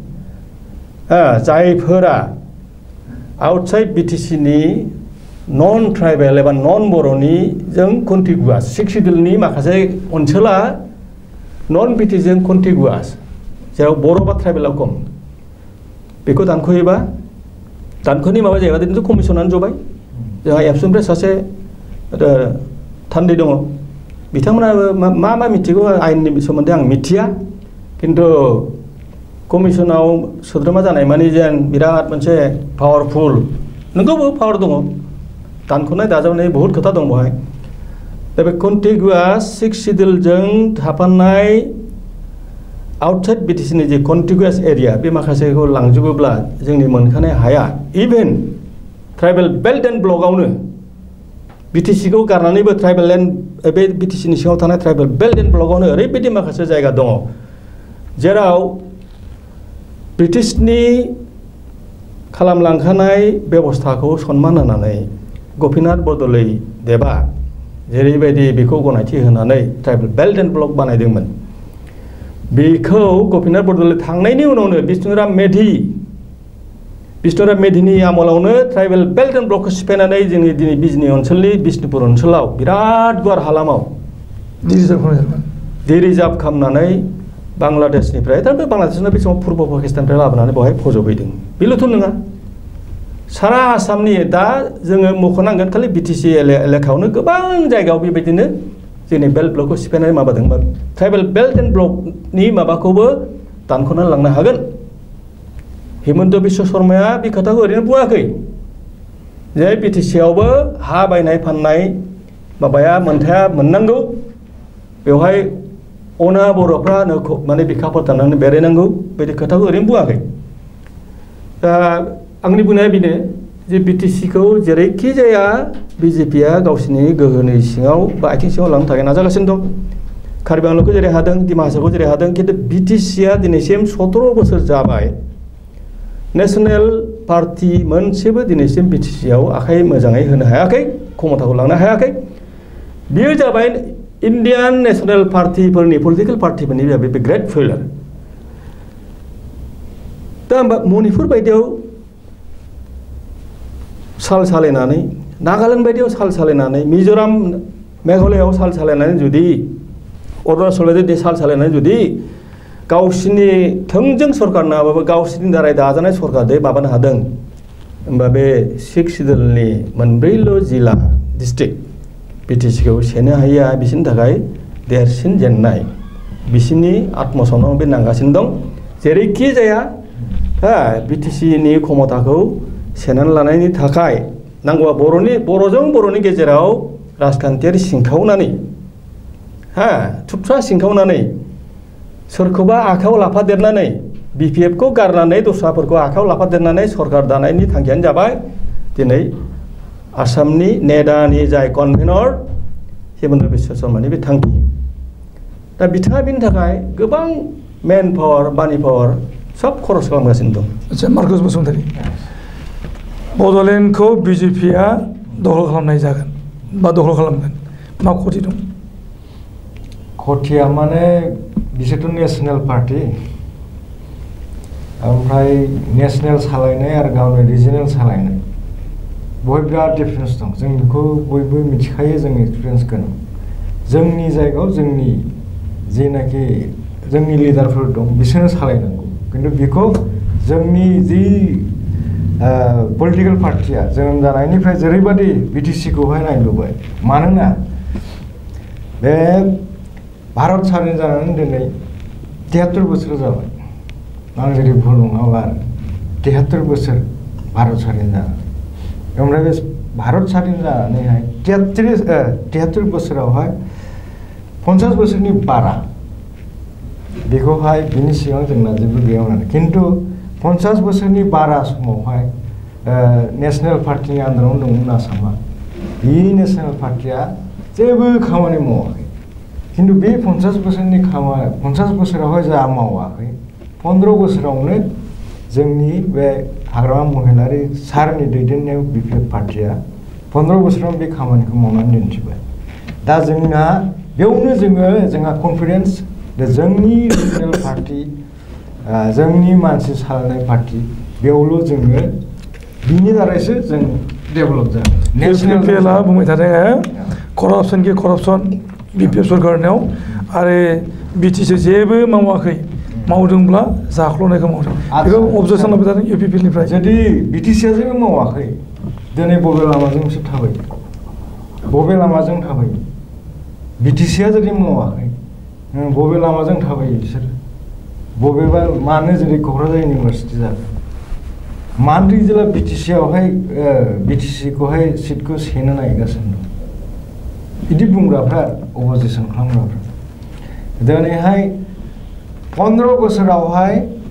जायफोरा आउटसाइड बिटिसिनि नन ट्राइबेल एबा नन बर'नि जों कन्टिगुवास 6 सिडुलनि माखासे ओनसोला नन बिटिसिजों कन्टिगुवास जेराव बर' बा ट्राइबेलाव खम बेखौ दानख'योबा दानख'नि माबा जायोबा दिनैथ' कमिसनानो जबाय जोंहा एबसुनिफ्राय सासे थान्दै दङ बिथांमोनाबो मा मिथिगौ आयेननि सोमोन्दै आं मिथिया खिन्थु कमिसनाव सोद्रोमा जानाय माने जेन बिराद मोनसे पावारफुल नोंगौबो पावार दङ दानख'नाय दाजाबनाय बहुद खोथा दं बेवहाय। दा बे कन्टिगुवास 6 सिडुलजों थाफानाय आउटसाइड बिटिसिनि जे कन्टिगुवास एरिया बे माखासेखौ लांजोबोब्ला जोंनि मोनखानाय हाया इभेन ट्राइबेल बेल्ट एन्ड ब्लकआवनो बिटिसिखौ गारनानैबो ट्राइबेल एन्ड बे बिटिसिनि सिङाव थानाय ट्राइबेल बेल्ट एन्ड ब्लकआवनो ओरैबायदि माखासे जायगा दङ जेराव ब्रिटिशनि खालामलांखानाय बेबस्थाखौ सनमान होनानै गपिनाथ बरदलै देबा जेरैबायदि बेखौ गनायथि होनानै ट्राइबेल बेल्ट एन्ड ब्लक बानायदोंमोन बेखौ गपिनाथ बरदलै थांनायनि उनावनो बिष्णुराम मेधिनि आमोलावनो ट्राइबेल बेल्ट एन्ड ब्लकखौ सिफायनानै जोंनि दिनै बिजनि ओनसोलनि बिष्णुपुर ओनसोलाव बिराद गुवार हालामाव रिजार्भ खालामनानै बांलादेशनिफ्राय दा बे बांलादेशना बे समाव पुर्ब पाकिस्ताननिफ्राय लाबोनानै बेवहाय फज'फैदों। बेल'थ' नङा सारा आसामनि दा जोङो मख'नांगोन खालि बिटिसि एलेकायावनो गोबां जायगायाव बेबायदिनो जोंनि बेल्ट ब्लकखौ सिफायनानै माबादों ट्राइबेल बेल्ट एन्ड ब्लकनि माबाखौबो दानख'नानै लांनो हागोन। हिमन्त बिश्व शर्माया बे खोथाखौ ओरैनो बुङाखै जे बिटिसियावबो हा बायनाय फाननाय माबाया मोनथाया मोननांगौ बेवहाय अना बर'फ्रा माने बिखाफोर दाननानै बेरायनांगौ बायदि खोथाखौ ओरैनो बुङाखै। दा आंनि बुंनाया बेनो जे बिटिसिखौ जेरैखि जाया बिजेपिया गावसिनि गोहोनि सिङाव बा आथिं सिङाव लांनो थाखाय नाजागासिनो दं। कार्बि आंलंखौ जेरै हादों डिमा हासावखौ जेरै हादों खिन्थु बिटिसिया दिनैसिम 17 बोसोर जाबाय नेशनेल पार्टि मोनसेबो दिनैसिम बिटिसियाव आखाइ मोजाङै होनो हायाखै क्षमताखौ लांनो हायाखै। बेयो जाबाय इन्डियान नेशनेल पार्टिफोरनि पलिटिकेल पार्टिफोरनि बे ग्रेट फेलियर। दा होमबा मणिपुर बायदियाव साल सालायनानै नागालेण्ड बायदियाव साल सालायनानै मिज'राम मेघालयआव साल सालायनानै जुदि अरुणाचल बायदि साल सालायनानै जुदि गावसिनि थोंजों सरकार नङाबाबो गावसिनि दाराय दाजानाय सरकारजों माबानो हादों होमबा बे 6 सिडुलनि मोनब्रैल' जिल्ला डिस्ट्रिक्ट बिटिसिखौ सेनो हायिया बिसोरनि थाखाय देरसिन जेननाय बिसोरनि आत्मसन्मान बे नांगासिनो दं। जेरैखि जाया बिटिसिनि क्षमताखौ सेनानै लानायनि थाखाय नांगौबा बर'जों बर'नि गेजेराव राजखान्थियारि सिंखावनानै थुबसा सिंखावनानै सोरखौबा आखायाव लाफादेरनानै बिपिएफखौ गारनानै दस्राफोरखौ आखायाव लाफादेरनानै सरकार दानायनि थांखियानो जाबाय दिनै आसामनि नेडानि जाय कनभेनर हिमन्त बिश्व शर्मानि बे थांखि। दा बिथाङा बेनि थाखाय गोबां मेन पावार मानि पावार सब खरस खालामगासिनो दं। आच्चा मार्कस बसुमतारी बड'लेण्डखौ बिजेपिया दखल खालामनाय जागोन बा दखल खालामगोन मा खथि दं खथिया माने बिसोरथ' नेसनेल पार्टी ओमफ्राय नेसनेल सालायनाय आरो गावनि रिजनेल सालायनाय बयबो बिराद डिफारेन्स दं जों बेखौ बयबो मिथिखायो जों एक्सपिरियेन्स गोनां जोंनि जायगायाव जोंनि जेनाखि जोंनि लिडारफोर दं बिसोरनो सालायनांगौ खिन्थु बेखौ जोंनि जि पलिटिकेल पार्टिया जोनोम जानायनिफ्राय जेरैबायदि बिटिसिखौहाय नायबोबाय मानोना बे भारत स्वाधीन जानानै दिनै 73 बोसोर जाबाय आं जुदि भुल नङाबा 73 बोसोर भारत स्वाधीन जानानै ओमफ्राय बे भारत स्वाधीन जानानैहाय 73 बोसोरावहाय 50 बोसोरनि बारा बेखौहाय बिनि सिगां जोंना जेबो गैयामोन खिन्थु 50 बोसोरनि बारा समावहाय नेसनेल पार्टिनि आन्दारावनो दंमोन आसामा बे नेसनेल पार्टिया जेबो खामानि मावाखै खिन्थु बे 50 बोसोरनि खामानि 50 बोसोरावहाय जा मावाखै 15 बोसोरावनो जोंनि बे हाग्रामा महिलारि सारनि दैदेननायाव बिपिएफ पार्टिया 15 बोसोराव बे खामानिखौ मावनानै दिन्थिबाय दा बेयावनो जोंहा कनफिडेन्स जोंनि रिजनेल पार्टी जोंनि मानसि सालायनाय पार्टी बेयावल' जोङो बिनि दारैसो जों डेभेलप जादों नेसनेल बिपिएलआ बुंबाय थादों करापसन के करापसन बिपिएफ सरकारनाव आरो बिटिसि जेबो मावाखै मावदोंब्ला जाख्ल'नायखौ मावदों बेखौ अबजेक्सन लाबाय थादों इउपिपिएलनिफ्राय जुदि बिटिसिआ जेबो मावाखै दिनै बबे लामाजोंसो थाबायो बबे लामाजों थाबायो बिटिसिआ जुदि मावाखै बबे लामाजों थाबायो बिसोर बबेबा मानो जेरै क'क्राझार इउनिभार्सिटि जागोन मानो जेला बिटिसिआवहाय बिटिसिखौहाय सिटखौ सेनो नागिरगासिनो दं बिदि बुंग्राफ्रा अपोजिसन खालामग्राफ्रा दिनैहाय 15 बोसोरावहाय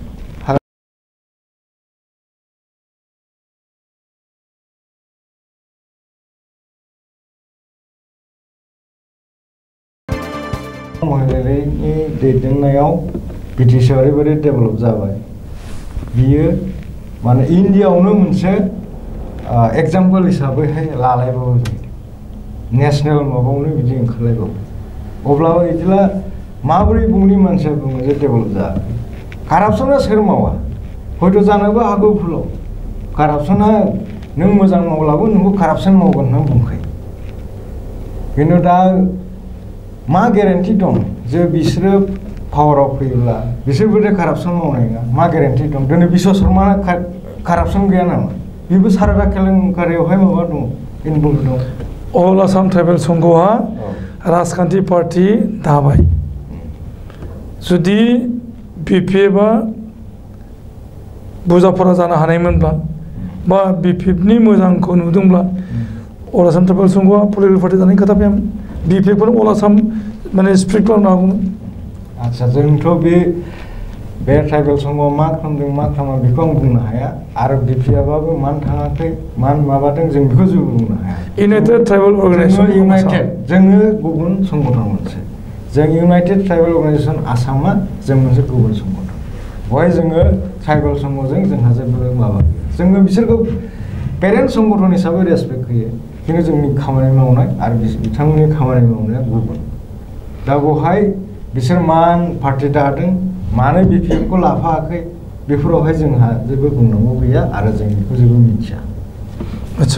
महिलारिनि दैदेननायाव बिटिसिआव ओरैबायदि डेभेलप जाबाय बियो माने इन्डियाआवनो मोनसे एग्जाम्पल हिसाबैहाय लालायबावो नेसनेल माबायावनो बिदि ओंखारलायबावो अब्लाबो बिदिला माबोरै बुंनि मानसिया बुङो जे डेभेलप जायाखै कारापसना सोर मावा हयथ' जानोबो हागौ भुलाव कारापसना नों मोजां मावब्लाबो नोंखौ कारापसन मावगोन होनना बुंखायो खिन्थु दा मा गेरेन्टि दं जे बिसोरो पावाराव फैयोब्ला बिसोरबो कारापसन मावनाय नङा मा गेरेन्टि दं दिनै बिश्व शर्मा कारापसन गैया नामा बेबो सारादा केलेंकारियावहाय माबा दं इनभल्भ दं अल आसाम ट्राइबेल संघआ राजखान्थि पार्टी दाबाय जुदि बिपिएफआ बुरजाफोरा जानो हानायमोनब्ला बा बिपिएफनि मोजांखौ नुदोंब्ला अल आसाम ट्राइबेल संघआ पलिटिकेल पार्टी जानायनि खोथा फैयामोन बिपिएफखौनो अल आसाम माने स्प्रिट खालामनो हागौमोन आदसा जोंथ' बे ट्राइबेल संघआव मा खालामदों मा खालामा बेखौ आं बुंनो हाया आरो बिपिएफआबो मानो थाङाखै मानो माबादों जों बेखौ जेबो बुंनो हाया इउनाइटेड ट्राइबेल अर्गानाइजेसन इउनाइटेड जोङो गुबुन संगठन मोनसे जों इउनाइटेड ट्राइबेल अर्गानाइजेसन आसामा जों मोनसे गुबुन संगठन बेवहाय जोङो ट्राइबेल संघजों जोंहा जेबो माबा जोङो बिसोरखौ पेरेन्ट संगठन हिसाबै रेसपेक्ट होयो खिन्थु जोंनि खामानि मावनाय आरो बिथांमोननि खामानि मावनाया गुबुन दा बेवहाय बिसोर मान पार्टि दादों मानो बिपिएफखौ लाफायाखै बेफोरावहाय जोंहा जेबो बुंनांगौ गैया आरो जों बेखौ जेबो मिथिया आच्छा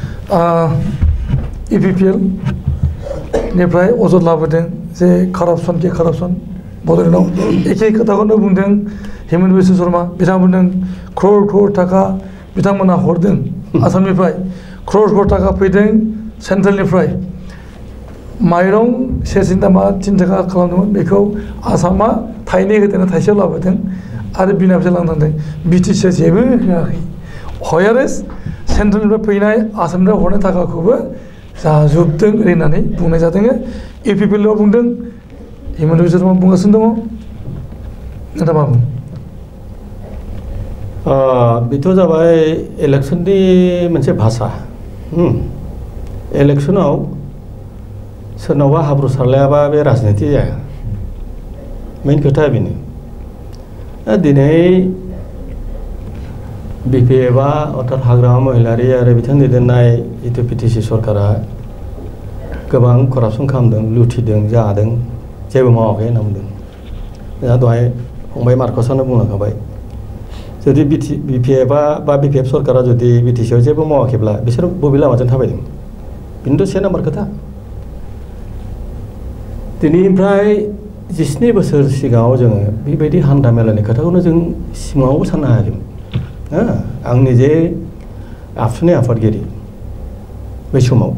इउपिपिएल निफ्राय अजद लाबोदों जे कारापसन के कारापसन बड'लेण्डआव एखे खोथाखौनो बुंदों हेमन्त बिश्व शर्मा बिथाङा बुंदों क्र'र थाखा बिथांमोना हरदों आसामनिफ्राय क्र'र थाखा फैदों सेन्ट्रेलनिफ्राय माइरं सेरसेनि दामा 3 थाखा खालामदोंमोन बेखौ आसामा थाइनै होदोंना थाइसेयाव लाबोदों आरो बिना फैसा लांदों बिटिसिआ जेबो होआखै हयारेस सेन्ट्रेलनिफ्राय फैनाय आसामनिफ्राय हरनाय थाखाखौबो जाजोबदों होननानै बुंनाय जादों इउपिपिएलआव बुंदों हेमन्त बिश्व शर्मा बुंगासिनो दङ नोंथाङा मा बुङो बेथ' जाबाय इलेक्सननि मोनसे भाषा इलेक्सनाव सोरनावबा हाब्रु सारलायाबा बे राजनिति जाया मेन खोथाया बेनो दिनै BPFआ अर्थात हाग्रामा महिलारि आरो बिथांनि दैदेननाय जिथु PTC सरकारा गोबां करापसन खालामदों, लुथिदों, जादों, जेबो मावाखै होनना बुंदों। जोंहा दहाय फंबाय मार्कसआनो बुंलांखाबाय जुदि BPFआ बा BPF सरकारा जुदि BTCआव जेबो मावाखैब्ला बिसोर बबे लामाजों थाबायदों बेनोथ' से नाम्बार खोथा। दिनैनिफ्राय 17 बोसोर सिगाङाव जोङो बेबायदि हान्था मेलानि खोथाखौनो जों सिमाङावबो साननो हायाखैमोन। आं निजे आबसुनि आफादगिरि बै समाव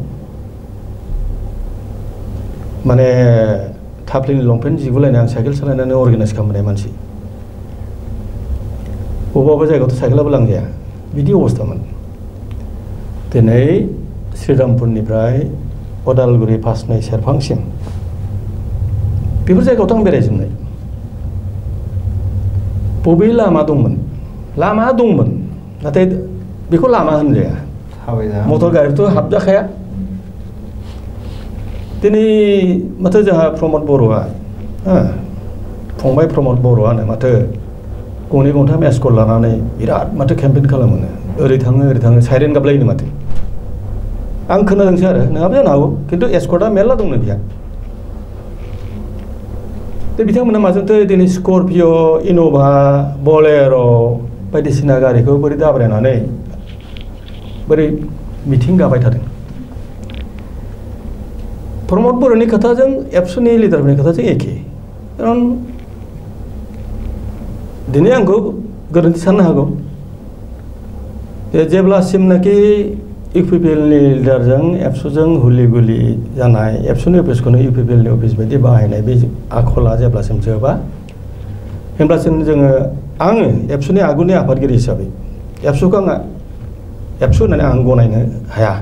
माने थाफ्लिनि लंपेन्ट जिगुलायनाय आं साइकेल सालायनानै अर्गानाइज खालामनाय मानसि। बबेबा जायगायावथ' साइकेलाबो लांजाया बिदि अबस्थामोन। दिनै श्रीरामपुरनिफ्राय अदालगुरि पासनै सेरफांसिम बेफोर जायगायावथ' आं बेरायजोबनाय। बबे लामा दंमोन? लामा दंमोन नाथाय बेखौ लामा होनजाया, मटर गारिथ' हाबजाखाया। दिनै माथो जोंहा प्रमद बर'आ फंबाय प्रमद बर'आनो माथो गंनै गंथाम एस्कर्ट लानानै बिराद माथो केम्पेइन खालामो, ओरै थाङो साइरेन गाबलायोनो माथो। आं खोनादोंसो आरो नङाबो जानो हागौ, खिन्थु एस्कर्टआ मेरला दंनो बिहा। बिथांमोना माजोंथो दिनै स्कर्पिय', इन'भा, बलेर' बायदिसिना गारिखौ बोरै दाब्रायनानै बोरै मिथिं गाबाय थादों। प्रमद बर'नि खोथाजों एबसुनि लिडारफोरनि खोथाजों एखे। खारन दिनै आंखौ गोरोन्थि साननो हागौ जेब्लासिमनाखि इउपिपिएलनि लिडारजों एबसुजों हुलि गुलि जानाय, एबसुनि अफिसखौनो इउपिपिएलनि अफिस बायदि बाहायनाय बे आखला जेब्लासिम जोबा होमब्लासिम आङो एबसुनि आगुनि आफादगिरि हिसाबै एबसुखौ एबसु होननानै आं गनायनो हाया।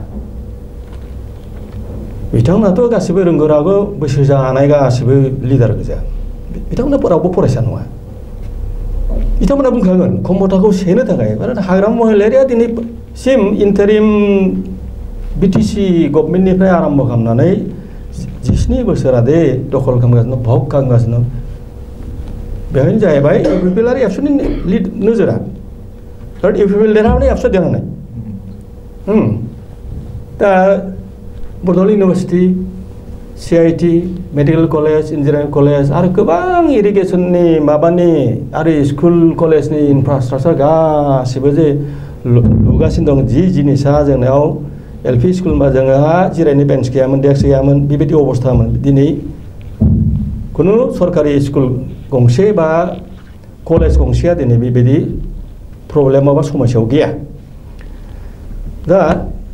बिथांमोनाथ' गासिबो रोंगौ रागौ बैसो जानाय गासिबो लिडार गोजा। बिथांमोना रावबो फरायसा नङा। बिथांमोना बुंखागोन खमथाखौ सेनो थाखाय हाग्रामा महिलारिया दिनैसिम इन्टारिम बिटिसि गभर्नमेन्टनिफ्राय आरम्भ खालामनानै 17 बोसोरा दे दखल खालामगासिनो, भग खालामगासिनो। बेहायनो जाहैबाय इउपिपिएल आरो एबसुनि नोजोरा। इउपिपिएल देरहानानै एबसु देरहानाय। दा बड'लेण्ड university, CIT, medical college, engineering college आरो गोबां इरिगेसननि माबानि आरो स्कुल कलेजनि इनफ्रास्ट्राक्चार गासिबो जे लुगासिनो दं। जि जिनिसा जोंनाव LP स्कुलबा जोंहा जिरायनो बेन्च गैयामोन, डेस्क गैयामोन, बेबायदि अबस्थामोन। दिनै खुनु सरकारि स्कुल गंसे बा कलेज गंसेया दिनै बेबायदि प्रब्लेमाव बा समस्यायाव गैया। दा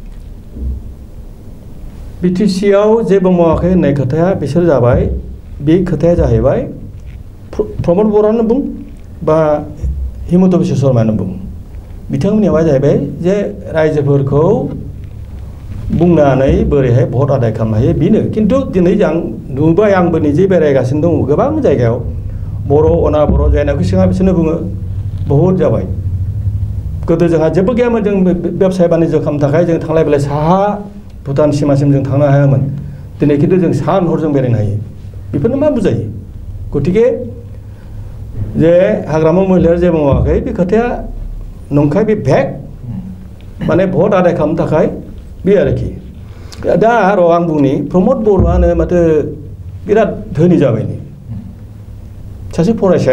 बिटिसिआव जेबो मावाखै होननाय खोथाया बिसोर जाबाय। बे खोथाया जाहैबाय प्रमद बर'आनो बुं बा हिमन्त बिश्व शर्मायानो बुं, बिथांमोननियावहाय जाहैबाय जे रायजोफोरखौ बुंनानै बोरैहाय भट आदाय खालामनो हायो बेनो। खिन्थु दिनै आं नुबाय, आंबो निजे बेरायगासिनो दं गोबां जायगायाव, बर' अना बर' जायनाखौ सिगां बिसोरनो बुङो बहुद जाबाय। गोदो जोंहा जेबो गैयामोन, जों बेबसाय बानिज्य खालामनो थाखाय जों थांलाय फैलाय साहा भुटान सिमासिम जों थांनो हायामोन। दिनै खिन्थु जों सान हर जों बेरायनो हायो। बेफोरनो मा बुजायो? गतिके जे हाग्रामा महिलाया जेबो मावाखै बे खोथाया नंखाय, बे भेग माने भट आदाय खालामनो थाखाय बे आरोखि। दा आरो आं बुंनि प्रमद बर'आनो माथो बिराद धोनि जाबाय नै। सासे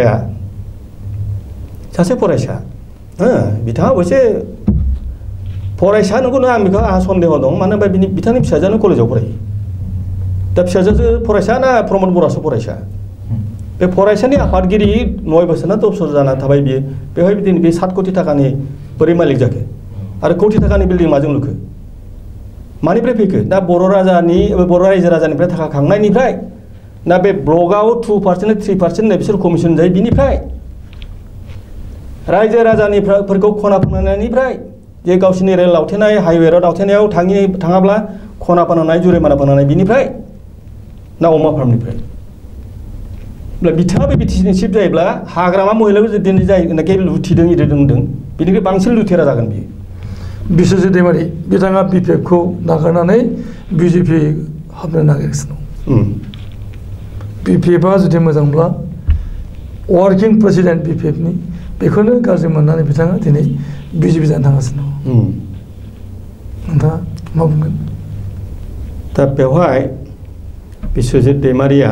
फरायसा बिथाङा अबयसे फरायसा नंगौनो, आं बेखौ आंहा सन्देह दं। मानो होनबा बिथांनि फिसाजोआनो कलेजाव फरायो। दा फिसाजोसो फरायसा ना प्रमद बर'आसो फरायसा? बे फरायसानि आफादगिरि 9 बोसोर ना 10 बोसोर जाना थाबाय बियो। बेवहाय दिनै बे 7 कोटि थाखानि बोरै मालिक जाखो? आरो कोटि थाखानि बिल्डिं माजों लुखो? मानिफ्राय फैखो? दा बर' रायजो राजानिफ्राय थाखा खांनायनिफ्राय, ना बे ब्लकआव 2% 3% होननाय बिसोर कमिसन जायो बिनिफ्राय, रायजो राजानिफोरखौ खना फोनांनायनिफ्राय, जे गावसिनि रेल लावथेनाय, हाइवे लावथेनायाव थाङाब्ला खना फोनांनाय, जुरिमाना फोनांनाय बिनिफ्राय, ना अमा फार्मनिफ्राय? बिथाङा बे बिटिसिनि चिफ जायोब्ला हाग्रामा महिलाखौ दिनै जायनाखि लुथिदों इरिदों होनदों बिनिख्रुइ बांसिन लुथेरा जागोन बियो। बिश्वजित दैमारि बिथाङा BPFखौ नागारनानै BJP हाबनो नागिरगासिनो दं। BPFआ जुदि मोजांब्ला वार्किं प्रेसिडेन्ट BPFनि बेखौनो गाज्रि मोननानै बिथाङा दिनै BJP जानो थांगासिनो दङ नोंथाङा मा बुंगोन दा बेवहाय बिश्वजित दैमारिया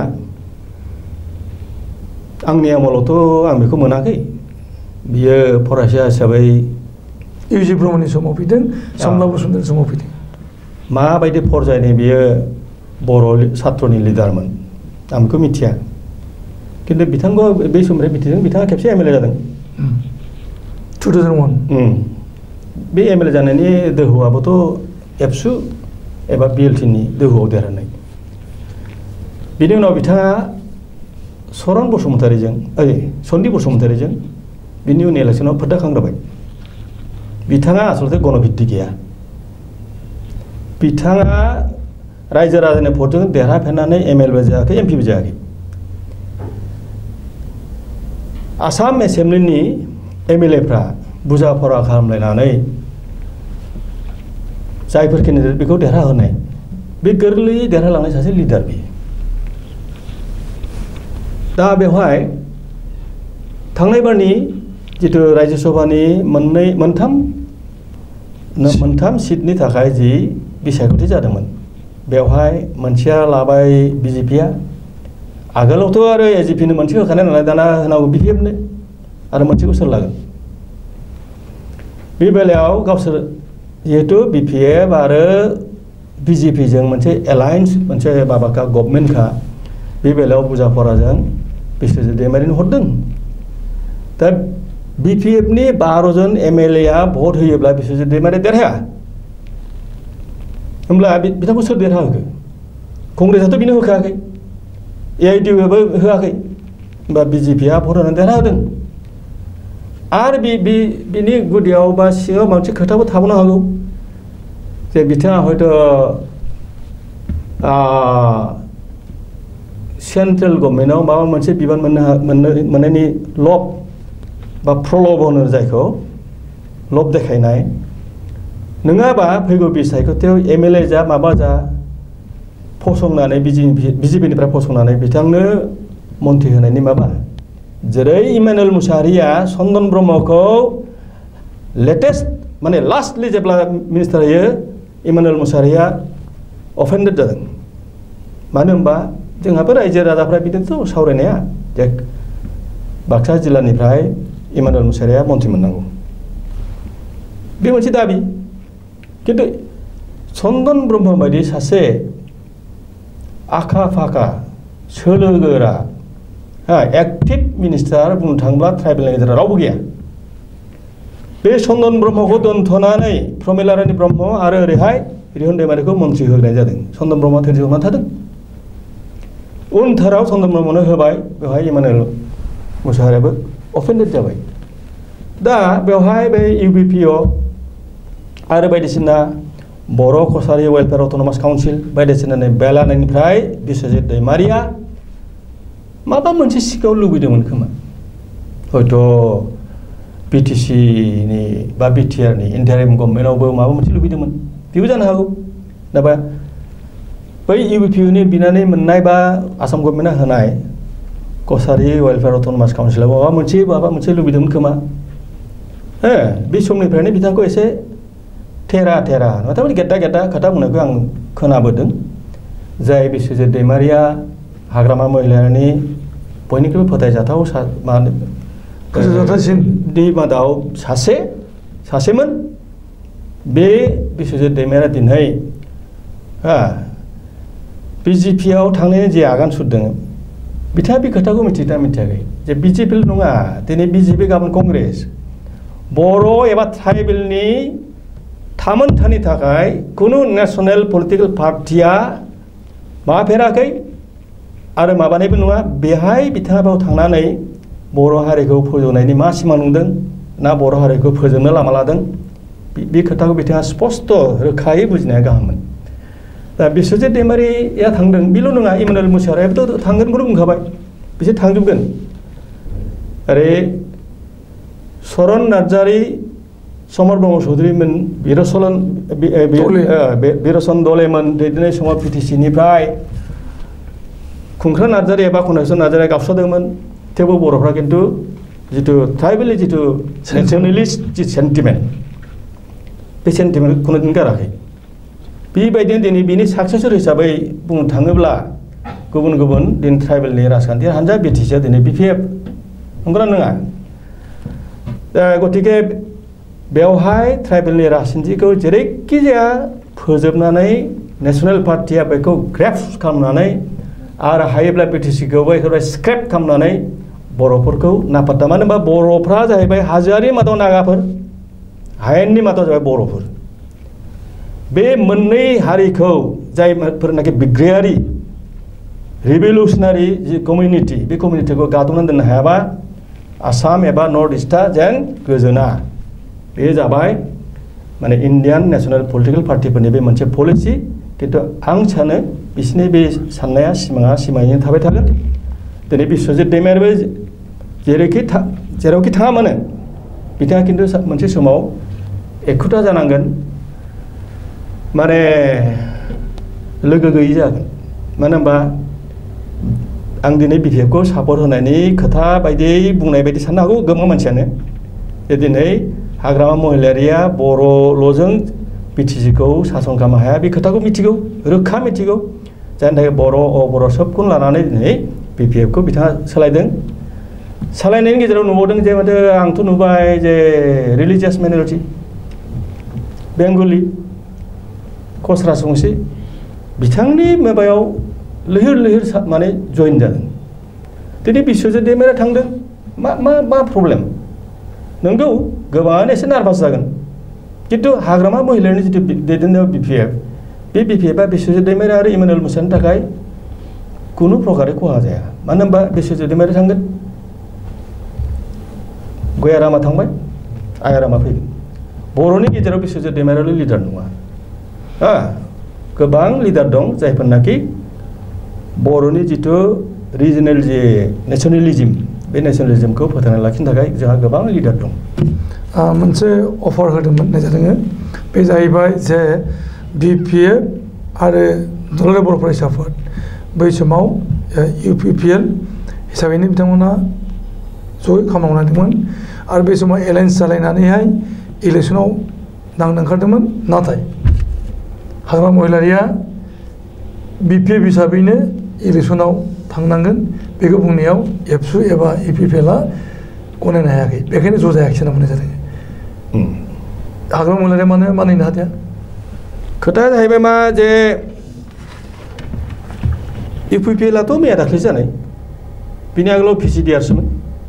आंनि आमोलावथ' आं बेखौ मोनाखै बियो फरायसा हिसाबै UG ब्रह्मनि समाव फैदों समला बसुमतारी समाव फैदों माबायदि पर्यायनि बियो बर' छात्रनि लिडारमोन आं बेखौ मिथिया खिन्थु बिथांखौ बे समनिफ्राय मिथिदों बिथाङा खेबसे MLA जादों 2001 बे MLA जानायनि दोहौआबोथ' एबसु एबा BLTनि दोहौआव देरहानाय बिनि उनाव बिथाङा सरन बसुमतारीजों सन्दीप बसुमतारीजों बिनि उन इलेक्सनाव फोथाखांग्रोबाय बिथाङा आसलथे गणभित्ति गैया बिथाङा रायजो राजानि भटजों देरहाफेरनानै MLA जायाखै MP बो जायाखै आसाम एसेम्बलिनि MLAफ्रा बुजा फरा खालामलायनानै जायफोर केन्डिडेट बेखौ देरहाहोनाय बे गोरलैयै देरहालांनाय सासे लिडार बियो दा बेवहाय थांनाय बारनि जितु राज्य सभानि मोनथाम सिटनि थाखाय जि बिसायख'थि जादोंमोन बेवहाय मोनसेया लाबाय BJPआ आगोलावथ' आरो AGPनो मोनसे होखानाय नालाय दाना होनांगौ BPFनो आरो मोनसेखौ सोर लागोन बे बेलायाव गावसोर जिहेतु BPF आरो BJPजों मोनसे एलायन्स मोनसे माबाखा गभर्नमेन्टखा बे बेलायाव बुजा फराजों बिश्वजित दैमारिनो हरदों दा BPFनि 12 जन MLAआ भट होयोब्ला बिश्वजित दैमारिया देरहाया होमब्ला बिथांखौ सोर देरहाहोखो कंग्रेसआथ' बिनो होखायाखै AIDUआबो होआखै होमबा BJPआ भट होनानै देरहाहोदों आरो बिनि गुदियाव बा सिङाव मोनसे खोथाबो थाबावनो हागौ जे बिथाङा हयथ' सेन्ट्रेल गभर्नमेन्टआव माबा मोनसे बिबान मोननायनि लब बा प्रलब होनो जायखौ लब देखायनाय नङाबा फैगौ बिसायख'थियाव MLA जा माबा जा फसंनानै BJPनिफ्राय फसंनानै बिथांनो मन्थ्रि होनायनि माबा जेरै इमानुएल मुसाहारिया चन्दन ब्रह्मखौ लेटेस्ट माने लास्टलि जेब्ला मिनिस्टार होयो इमानुएल मुसाहारिया अफेन्डेड जादों मानो होनबा जोंहाबो रायजो राजाफ्रा बिदिनोथ' सावरायनाया जे बाक्सा जिल्लानिफ्राय इमानुएल मुसाहारिया मन्थ्रि मोननांगौ बे मोनसे दाबि खिन्थु चन्दन ब्रह्म बायदि सासे आखा फाखा सोलो गोरा एक्टिभ मिनिस्टार बुंनो थाङोब्ला ट्राइबेलनि गेजेराव रावबो गैया बे चन्दन ब्रह्मखौ दोनथ'नानै प्रमिला रानी ब्रह्म आरो ओरैहाय रिहन दैमारिखौ मन्थ्रि होनाय जादों चन्दन ब्रह्मआ थैजोबनानै थादों उनथाराव चन्दन ब्रह्मनो होबाय बेवहाय इमानुएल मुसाहारियाबो अफेन्डेड जाबाय दा बेवहाय बे UBPO आरो बायदिसिना Bodo' Kachari welfare autonomous council बायदिसिनानि बेलानिफ्राय बिश्वजित दैमारिया माबा मोनसे सिगाङाव लुबैदोंमोन खोमा हयथ' BTCनि बा BTRनि इन्टारिम गभर्नमेन्टआवबो माबा मोनसे लुबैदोंमोन बेबो जानो हागौ दाबा बै UBPनि बिनानै मोननाय बा आसाम गभर्नमेन्टआ होनाय कसारि वेलफेयार अट'नमास काउन्सिलाव माबा मोनसे लुबैदोंमोन खोमा बे समनिफ्रायनो बिथांखौ एसे थेरा नाथाय गेदा खोथा बुंनायखौ आं खोनाबोदों जाय बिश्वजित दैमारिया हाग्रामा महिलानि बयनिख्रुइबो फोथायजाथाव फोथायजाथावसिननि मादाव सासेमोन बे बिश्वजित दैमारिया दिनै BJPआव थांनायनि जे आगान सुरदों बिथाङा बे खोथाखौ मिथिदोंना मिथियाखै जे BJPल' नङा दिनै BJP गाबोन कंग्रेस बर' एबा ट्राइबेलनि थामोनथानि थाखाय कुनु नेशनेल पलिटिकल पार्टिया माबाफेराखै आरो माबानायबो नङा बेहाय बिथाङा बेयाव थांनानै बर' हारिखौ फोजौनायनि मा सिमां नुदों ना बर' हारिखौ फोजोबनो लामा लादों बे खोथाखौ बिथाङा स्पष्ट रोखायै बुजिनाया गाहाममोन दा बिश्वजित दैमारिया थांदों बेल' नङा इमानुएल मुसाहारियाबोथ' थांगोनखौनो बुंखाबाय बिसोर थांजोबगोन ओरै सरन नार्जारि समर ब्रह्म चौधुरीमोन बिरसन दलेमोन दैदेननाय समाव PTCनिफ्राय खुंख्रा नार्जारि एबा कनेक्सन नार्जारिया गावस्रादोंमोन थेवबो बर'फ्रा खिन्थु जितु ट्राइबेलनि जितु नेसनेलिस्ट जि सेन्टिमेन्ट बे सेन्टिमेन्टखौ खुनु गाराखै बेबायदिनो दिनै बिनि साक्सेसर हिसाबै बुंनो थाङोब्ला गुबुन गुबुन दिनै ट्राइबेलनि राजखान्थि हान्जा बिटिसिआ दिनै BPF नंगौना नङा गतिके बेवहाय ट्राइबेलनि राजखान्थिखौ जेरैखि जाया फोजोबनानै नेसनेल पार्टिया बेखौ ग्रेप्स खालामनानै आरो हायोब्ला बिटिसिखौबो एकेबारे स्क्रेप खालामनानै बर'फोरखौ नापात्ता मानो होनबा बर'फ्रा जाहैबाय हाजोआरि मादाव नागाफोर हायेननि मादाव जाबाय बर'फोर बे मोननै हारिखौ जायफोरनाखि बिग्रायारि रिभलिउसनारि जि कमिउनिटि बे कमिउनिटिखौ गादबनानै दोननो हायाबा आसाम एबा नर्थ इस्टआ जेन गोजोना बे जाबाय माने इन्डियान नेशनेल पलिटिकल पार्टिफोरनि बे मोनसे पलिसि खिन्थु आं सानो बिसोरनि बे साननाया सिमायैनो थाबाय थागोन दिनै बिश्वजित दैमारियाबो जेरावखि थाङा मानो बिथाङा खिन्थु मोनसे समाव एखुथा जानांगोन माने लोगो गैयि जागोन मानो होनबा आं दिनै BPF खौ सापर्ट होनायनि खोथा बायदियै बुंनाय बायदि साननो हागौ गोबां मानसियानो दिनै हाग्रामा महिलारिया बर'ल'जों बिटिसिखौ सासन खालामनो हाया बे खोथाखौ मिथिगौ रोखा मिथिगौ जायनि थाखाय बर' सोबखौनो लानानै दिनै BPF खौ बिथाङा सोलायदों सालायनायनि गेजेराव नुबावदों जे माथो आंथ' नुबाय जे रिलिजियास माइनरिटि बेंगलि कच राजबंसि बिथांनि माबायाव लैहोर लैहोर माने जइन जादों दिनै बिश्वजित दैमारिया थांदों मा प्रब्लेम नंगौ गोबाङानो एसे नार्भास जागोन खिन्थु हाग्रामा महिलारिनि जितु दैदेननायाव BPF बे BPFआ बिश्वजित दैमारि आरो इमानुएल मुसानि थाखाय कुनु प्रकारे खहा जाया मानो होनबा बिश्वजित दैमारि थांगोन गयारामा थांबाय आयारामा फैगोन बर'नि गेजेराव बिश्वजित दैमारियाल' लिडार नङा गोबां लिडार दं जायफोरनाखि बर'नि जितु रिजनेल जे नेसनेलिज्म बे नेसनेलिज्मखौ फोथांना लाखिनो थाखाय जोंहा गोबां लिडार दं मोनसे अफार होदोंमोन जादों बे जाहैबाय जे BPF आरो दुलाराय बर' फरायसा आफाद बै समाव UPPL हिसाबैनो बिथांमोना जयै खामानि मावदोंमोन आरो बे समाव एलायन्स जालायनानैहाय इलेक्सनाव नांनो ओंखारदोंमोन नाथाय हाग्रामा महिलारिया BPF हिसाबैनो इलेक्सनाव थांनांगोन बेखौ बुंनायाव एबसु एबा UPPLआ गनायनो हायाखै बेखायनो ज' जायाखिसै होनना बुंनाय जादों हाग्रामा महिलारिया मानो मानिनो हादिया खोथाया जाहैबाय मा जे UPPLआथ' मैया दाख्लै जानाय बिनि आगोलाव PCDRसोमोन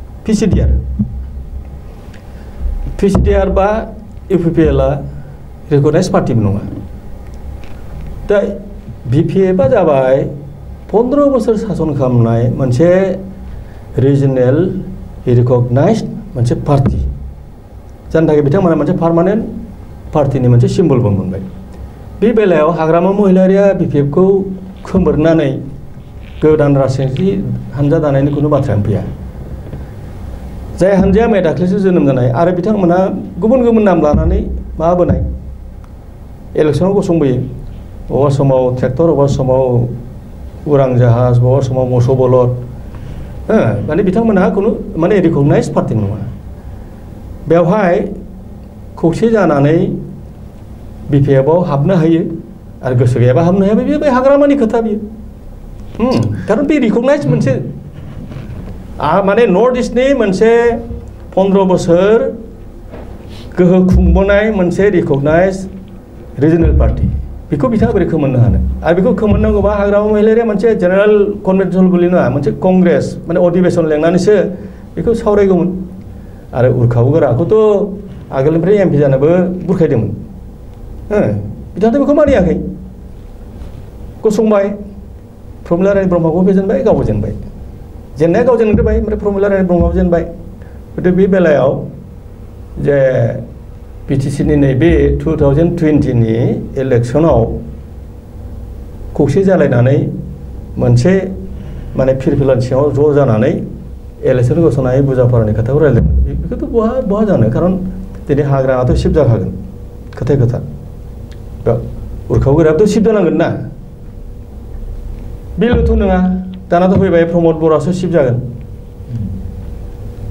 PCDR बा UPPLआ रिकगनाइज पार्टिबो नङा दा BPFआ जाबाय 15 बोसोर सासन खालामनाय मोनसे रिजनेल रिकगनाइज्ड मोनसे पार्टि जानो थाखाय बिथांमोना मोनसे पार्मानेन्ट पार्टिनि मोनसे सिम्बलबो मोनबाय बे बेलायाव हाग्रामा महिलारिया BPF खौ खोमोरनानै गोदान राजखान्थि हान्जा दानायनि खुनु बाथ्रायानो फैया जाय हान्जाया मैया दाख्लैसो जोनोम जानाय आरो बिथांमोना गुबुन गुबुन नाम लानानै माबाबोनाय इलेक्सनाव गसंबोयो बबेबा समाव ट्रेक्टर बबेबा समाव उरां जाहाज बबेबा समाव मोसौ बलद माने बिथांमोनहा खुनु माने रिकगनाइज पार्टि नङा बेवहाय खौसे जानानै BPFआव हाबनो हायो आरो गोसो गैयाबा हाबनो हाया बे हाग्रामानि खोथा बियो खारन बे रिकगनाइज मोनसे माने नर्थ इस्टनि मोनसे 15 बोसोर गोहो खुंबोनाय मोनसे रिकगनाइज रिजनेल पार्टि बेखौ बिथाङा बोरै खोमोरनो हानो आरो बेखौ खोमोरनांगौबा हाग्रामा महिलारिया मोनसे जेनेरेल कनभेनसन बोलि नङा मोनसे कंग्रेस माने अधिवेशन लेंनानैसो बेखौ सावरायगौमोन आरो उरखाव गोराखौथ' आगोलनिफ्राय MP जानोबो बुरखायदोंमोन बिथाङाथ' बेखौ मानियाखै गसंबाय प्रमिला रानी ब्रह्मखौ फेजेनबाय गावबो जेनबाय जेननाया गाव जेनग्रोबाय ओमफ्राय प्रमिला रानी ब्रह्मआबो जेनबाय गथिखे बे बेलायाव जे BTCनि नैबे 2020नि इलेक्सनाव खौसे जालायनानै मोनसे माने फिरफिलानि सिङाव ज' जानानै इलेक्सन गसंनाय बुजाफोरनि खोथाखौ रायज्लायदोंमोन बेखौथ' बहा जानो खारन दिनै हाग्रामाथ' सिफ जाखागोन खोथा उरखाव गोरायाबोथ' सिफ जानांगोन ना बेल'थ' नङा दानाथ' फैबाय प्रमद बर'आसो सिफ जागोन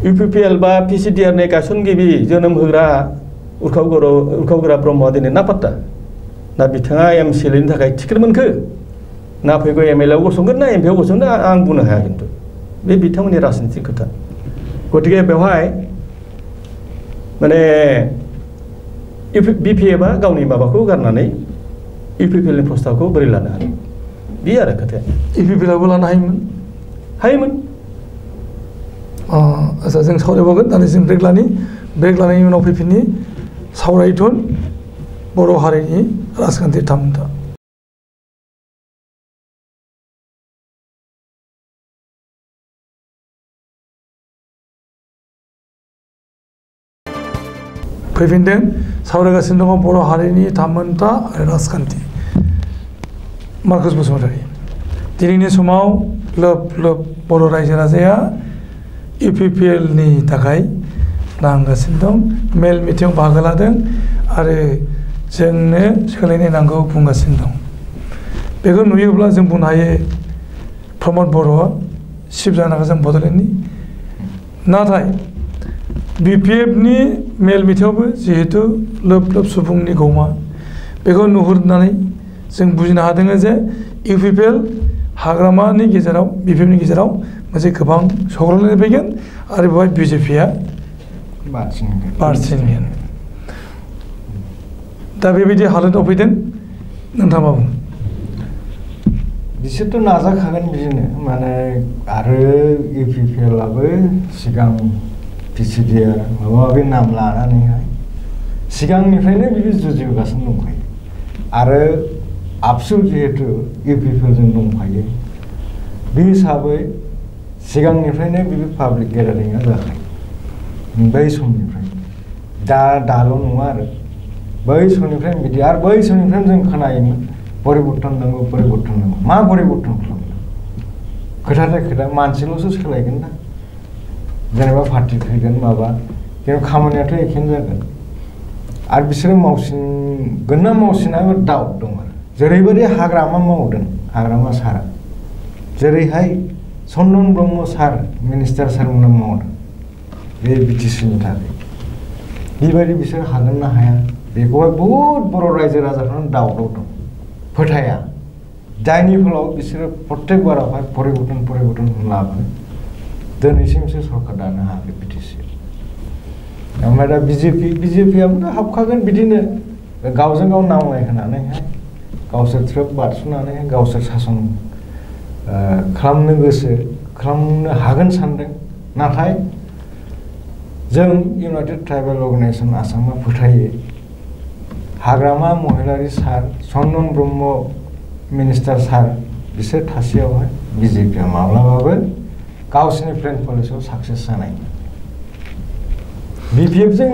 UPPL बा PCDR नि गायसनगिरि जोनोम होग्रा उरखावग्रा ब्रह्मआ दिनै ना पात्ता ना बिथाङा MCL नि थाखाय टिकेट मोनखो ना फैगौ MLA आव गसंगोन ना MP आव गसंगोन आं बुंनो हाया खिन्थु बे बिथांमोननि राजनितिक खोथा गतिके बेवहाय माने BPF आ गावनि माबाखौ गारनानै UPPL नि प्रस्ताबखौ बोरै लानो हानो बे आरो खोथाया UPPL आवबो लानो हायोमोन आচ্ছা जों सावरायबावगोन दानि जों ब्रेक लानायनि उनाव फैफिननि सावरायथुन बर' हारिनि राजखान्थि थामोनथा फैफिनदों सावरायगासिनो दङ बर' हारिनि थामोनथा आरो राजखान्थि मार्कास बसुमतारी दिनैनि समाव लोब बर' रायजो राजाया UPPL नि थाखाय नांगासिनो दं मेल मिटिं बाहागो लादों आरो जोंनो सोलायनाय नांगौ बुंगासिनो दं बेखौ नुयोब्ला जों बुंनो हायो प्रमद बर'आ सिबजानागा जों बड'लेण्डनि नाथाय BPF नि मेल मिटिङावबो जिहेतु लोब सुबुंनि गौमा बेखौ नुहुरनानै जों बुजिनो हादों जे UPPL हाग्रामानि गेजेराव BPF नि गेजेराव मोनसे गोबां सौग्रावलायनाय फैगोन आरो बेवहाय BJP आ बारसिनगोन दा बेबायदि हालोदाव फैदों नोंथाङा मा बुङो बिसोरथ' नाजाखागोन बिदिनो माने आरो UPPL आबो सिगां PCDR माबा माबि नाम लानानैहाय सिगांनिफ्रायनो बिदि जुजिगासिनो दंखायो आरो आबसु जिहेतु UPPL जों दंखायो बे हिसाबै सिगांनिफ्रायनो बिदि पाब्लिक गेदारिंआ जाखायो बै समनिफ्राय दाल' नङा आरो बै समनिफ्रायनो बिदि आरो बै समनिफ्रायनो जों खोनायोमोन परिबर्तन नांगौ मा परिबर्तन खालामनो खोथा मानसिल'सो सोलायगोन ना जेनेबा पार्टि फैगोन माबा खिन्थु खामानियाथ' एखेनो जागोन आरो बिसोरो मावसिनगोन ना मावसिनाबो डाउट दं आरो जेरैबायदि हाग्रामा मावदों हाग्रामा सारा जेरैहाय चन्दन ब्रह्म सार मिनिस्टार सारमोना मावदों बे BTC नि थाखाय बेबायदि बिसोर हागोन ना हाया बेखौहाय बहुद बर' रायजो राजाफ्रानो डाउटआव दं फोथाया जायनि फलाव बिसोरो प्रत्येक बारावहाय परिबर्तन लाबो दिनैसिमसो सरकार दानो हायाखै BTC ओमफ्राय दा BJP आबो हाबखागोन बिदिनो गावजों गाव नांलाय होनानैहाय गावसोर थ्रोब बारस'नानैहाय गावसोर सासन खालामनो हागोन सानदों नाथाय जों इउनाइटेड ट्राइबेल अर्गानाइजेसन आसामा फोथायो हाग्रामा महिलारि सार चन्दन ब्रह्म मिनिस्टार सार बिसोर थासेयावहाय BJP आ माब्लाबाबो गावसोरनि प्लेन पलिसियाव साक्सेस जानाय BPF जों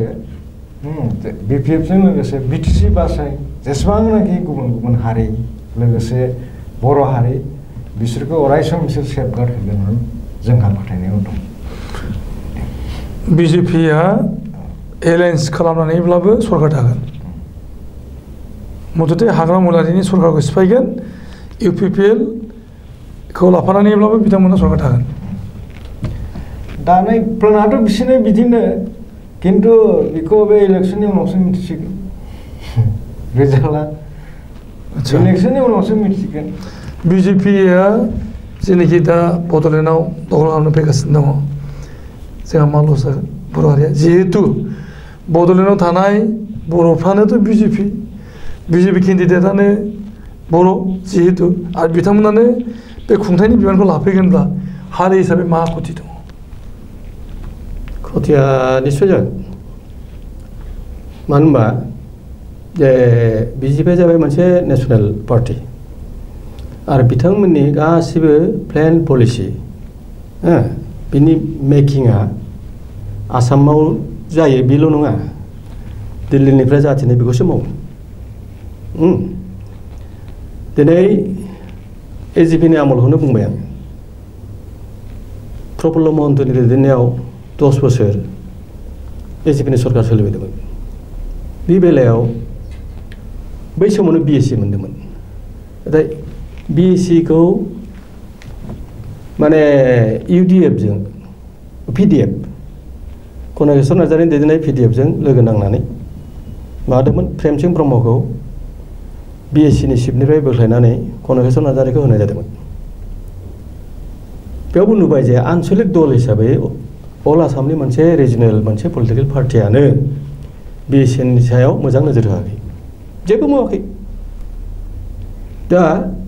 लोगोसे BTC बासाय जेसेबांनाखि गुबुन हारि लोगोसे बर' हारि बिसोरखौ अरायसम बिसोर सेफगार्ड होगोन जोंहा फोथायनायाव दं BJP आ एलायन्स खालामनानैब्लाबो सरकार थागोन मथथे हाग्रामा महिलारिनि सरकारखौ सिफायगोन UPPL खौ लाफानानैब्लाबो बिथांमोना सरकार थागोन दानाय प्लानाथ' बिसोरनो बिदिनो खिन्थु बेखौ बे इलेक्सननि उनावसो मिथिसिगोन रिजाल्टआ इलेक्सननि उनावसो मिथिगोन BJP आ जेनाखि दा बड'लेण्डआव दखल खालामनो फैगासिनो दङ जोंहा मा लस जागोन बर' हारिया जिहेतु बड'लेण्डआव थानाय बर'फ्रानोथ' BJP केन्डिडेटआनो बर' जिहेतु आरो बिथांमोनानो बे खुंथायनि बिबानखौ लाफैगोनब्ला हारि हिसाबै मा खथि दङ खथिया निस्सय जागोन मानो होनबा जे BJP आ जाबाय मोनसे नेसनेल पार्टि आरो बिथांमोननि गासिबो प्लेन पलिसि बिनि मेकिंआ आसामाव जायो बेल' नङा दिल्लीनिफ्राय जाथिनाय बेखौसो मावो दिनै AGP नि आमलखौनो बुंबाय आं प्रफुल्ल महन्तनि दैदेननायाव 10 बोसोर AGP नि सरकार सोलिबायदोंमोन बे बेलायाव बै समावनो BSc मोनदोंमोन नाथाय BSc खौ माने UDF जों PDF कनकेश्वर नार्जारिनि दैदेननाय PDF जों लोगो नांनानै मादोंमोन प्रेमसिं ब्रह्मखौ BSc नि सिटनिफ्राय बोख्लायनानै कनकेश्वर नार्जारिखौ होनाय जादोंमोन। बेयावबो नुबाय जे आनसलिक दल हिसाबै अल आसामनि मोनसे रिजनेल मोनसे पलिटिकेल पार्टियानो BSc नि सायाव मोजां नोजोर होआखै जेबो मावाखै। दा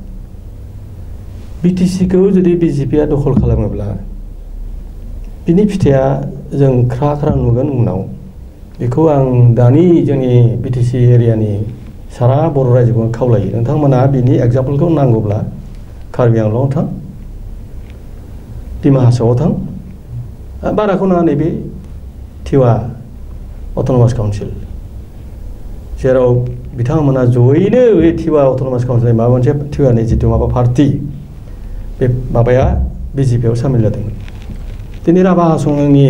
BTC खौ जुदि BJP आ दखल खालामोब्ला बिनि फिथाइया जों ख्रा ख्रा नुगोन उनाव बेखौ आं दानि जोंनि BTC एरियानि सारा बर' रायजोखौ खावलायो नोंथांमोना बिनि एग्जाम्पलखौ नांगौब्ला कार्बि आंलंआव थां डिमा हासावआव थां बाराखौ नाङा नैबे टिवा अट'नमास काउन्सिल जेराव बिथांमोना जयैनो बे टिवा अट'नमास काउन्सिल माबा मोनसे टिवानि जितु माबा पार्टी बे माबाया BJP आव सामिल जादोंमोन। दिनै राभा हासंनि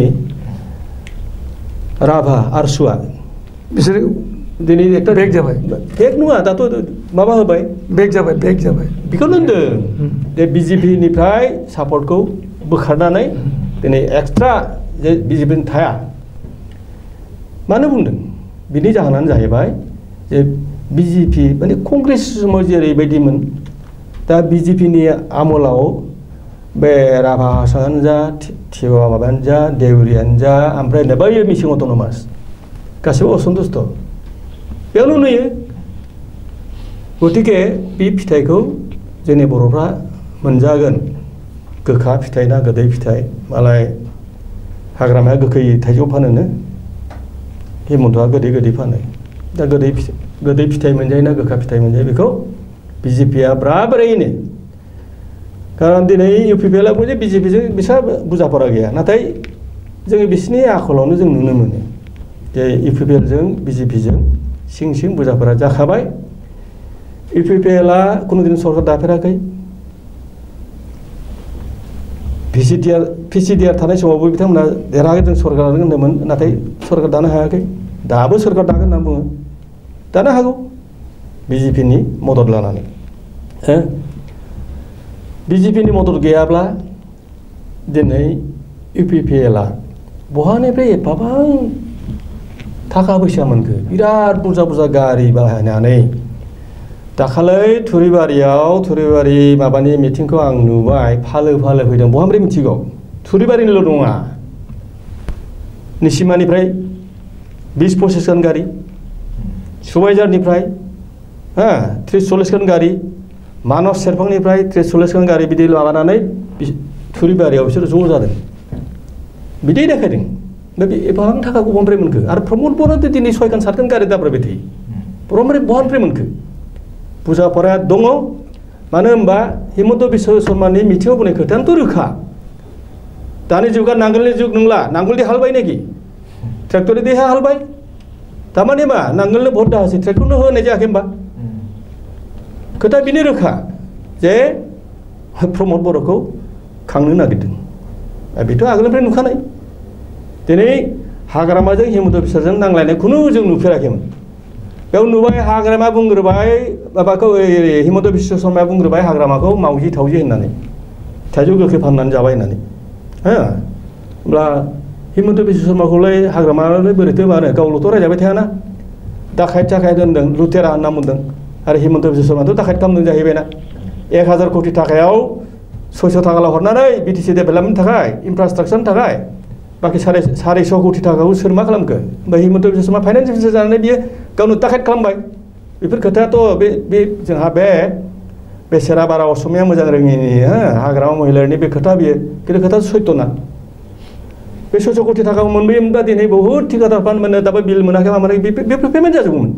राभा आरसुआ बिसोर दिनै একটা बेक जाबाय बेक नङा दाथ' माबा होबाय बेक जाबाय बेखौनो होनदों जे BJP निफ्राय सापर्टखौ बोखारनानै दिनै एक्सट्रा जे BJP नि थाया मानो बुंदों बिनि जाहोनानो जाहैबाय जे BJP माने कंग्रेस समाव जेरैबायदिमोन दा BJP नि आमलाव बे राभा हासंआनो जा टिवा माबायानो जा देउरियानो जा ओमफ्राय बै मिसिं अट'नमास गासैबो असन्तुष्ट बेयावनो नुयो। गतिके बे फिथाइखौ जोंनि बर'फ्रा मोनजागोन गोखा फिथाइ ना गोदै फिथाइ मालाय हाग्रामाया गोखै थाइजौ फानोनो हेमन्तआ गोदै फानो दा गोदै फिथाइ मोनजायो ना गोखा फिथाइ मोनजायो बेखौ BJP आ बराबरैनो कारण दिनै UPPL आ बुझे BJP जों बिसा बुझापरा गैया नाथाय जों बिसिनि आखलावनो जों नुनो मोनो जे UPPL जों BJP जों सिं बुझापरा जाखाबाय। UPPL आ कुनुदिन सरकार दाफेराखै PCDR थानाय समावबो बिथांमोना देरहागोन जों सरकार होनदोंमोन नाथाय सरकार दानो हायाखै दाबो सरकार दागोन होनना बुङो दानो हागौ BJP नि मदद लानानै BJP नि मदद गैयाब्ला दिनै UPPL आ बहानिफ्राय एफाबां थाखा फैसा मोनखो बिराद बुरजा गारि बाहायनानै दाखालै थुरिबारि माबानि मिटिंखौ आं नुबाय फालो फैदों बहानिफ्राय मिथिगौ थुरिबारिनिल' नङा निसिमानिफ्राय 20-25 खान गारि सुबाइजारनिफ्राय 30-40 खान गारि मानस सेरफांनिफ्राय 30-40 खान गारि बिदि माबानानै थुरिबारियाव बिसोर ज' जादों बिदि देखायदों दा बे एफाबां थाखाखौ बहानिफ्राय मोनखो आरो प्रमद बर'आथ' दिनै 6 खान 7 खान गारि दाब्रायबाय थायो बहानिफ्राय मोनखो बुझापराया दङ मानो होनबा हिमन्त बिश्व शर्मानि मिथिङाव बुंनाय खोथायानोथ' रोखा दानि जुगा नांगोलनि जुग नंला नांगोलदि हालबाय नाखि ट्रेक्टरनि देहा हालबाय थारमाने मा नांगोलनो भट दाहोसै ट्रेक्टरनो होनाय जायाखै होनबा खोथा बिनो रोखा जे प्रमद बर'खौ खांनो नागिरदों बेथ' आगोलनिफ्राय नुखानाय दिनै हाग्रामाजों हिमन्त बिश्वजों नांलायनाय खुनु जों नुफेराखैमोन बेयाव नुबाय हाग्रामा बुंग्रोबाय माबाखौ हिमन्त बिश्व शर्माया बुंग्रोबाय हाग्रामाखौ मावजि थावजि होननानै थाइजौ गोखै फाननानै जाबाय होननानै होमब्ला हिमन्त बिश्व शर्माखौलाय हाग्रामायालाय बोरैथो मानो गावल'थ' रायजाबाय थायाना दाखायत होनदों लुथेरा होनना बुंदों आरो हिमन्त बिश्व शर्माथ' दाखायत खालामदों जाहैबायना 1000 कोटि थाखायाव 600 थाखाल' हरनानै BTC डेभेलपमेन्टनि थाखाय इनफ्रास्ट्राक्चारनि थाखाय बाखि 450 कोटि थाखाखौ सोर मा खालामखो ओमफ्राय हिमन्त बिश्व शर्मा फाइनान्स मिनिस्टार जानानै बियो गावनो दाखायत खालामबाय बेफोर खोथायाथ' बे जोंहा बे सेरा बारा असमिया मोजां रोङिनि हाग्रामा महिलानि बे खोथा बियो खिन्थु खोथा सैथ'ना बे 600 कोटि थाखाखौ मोनबोयोमोनबा दिनै बहुद ठिकादार फान्ड मोनो दाबो बिल मोनाखै मा मोनाखै बेफोर पेमेन्ट जाजोबगौमोन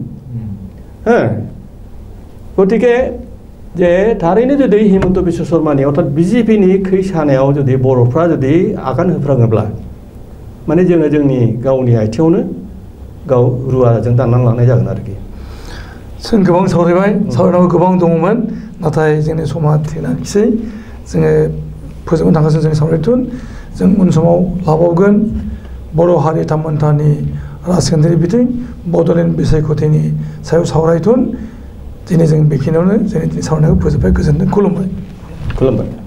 गतिके जे थारैनो जुदि हिमन्त बिश्व शर्मानि अर्थात BJP नि खै सानायाव जुदि बर'फ्रा जुदि आगान होफ्राङोब्ला माने जोङो जोंनि गावनि आथिङावनो गाव रुवाजों दाननानै लानाय जागोन आरोखि जों गोबां सावरायबाय सावरायनांगौ गोबां दङमोन नाथाय जोंनि समा थैलाखिसै जोङो फोजोबनो थांगासिनो जोंनि सावरायथुन जों उन समाव लाबावगोन बर' हारि थामोन्थानि राजखान्थियारि बिथिं बड'लेण्ड बिसायख'थिनि सायाव सावरायथुन दिनै जों बेखिनियावनो जोंनि सावरायनायखौ फोजोबबाय गोजोनथों खुलुमबाय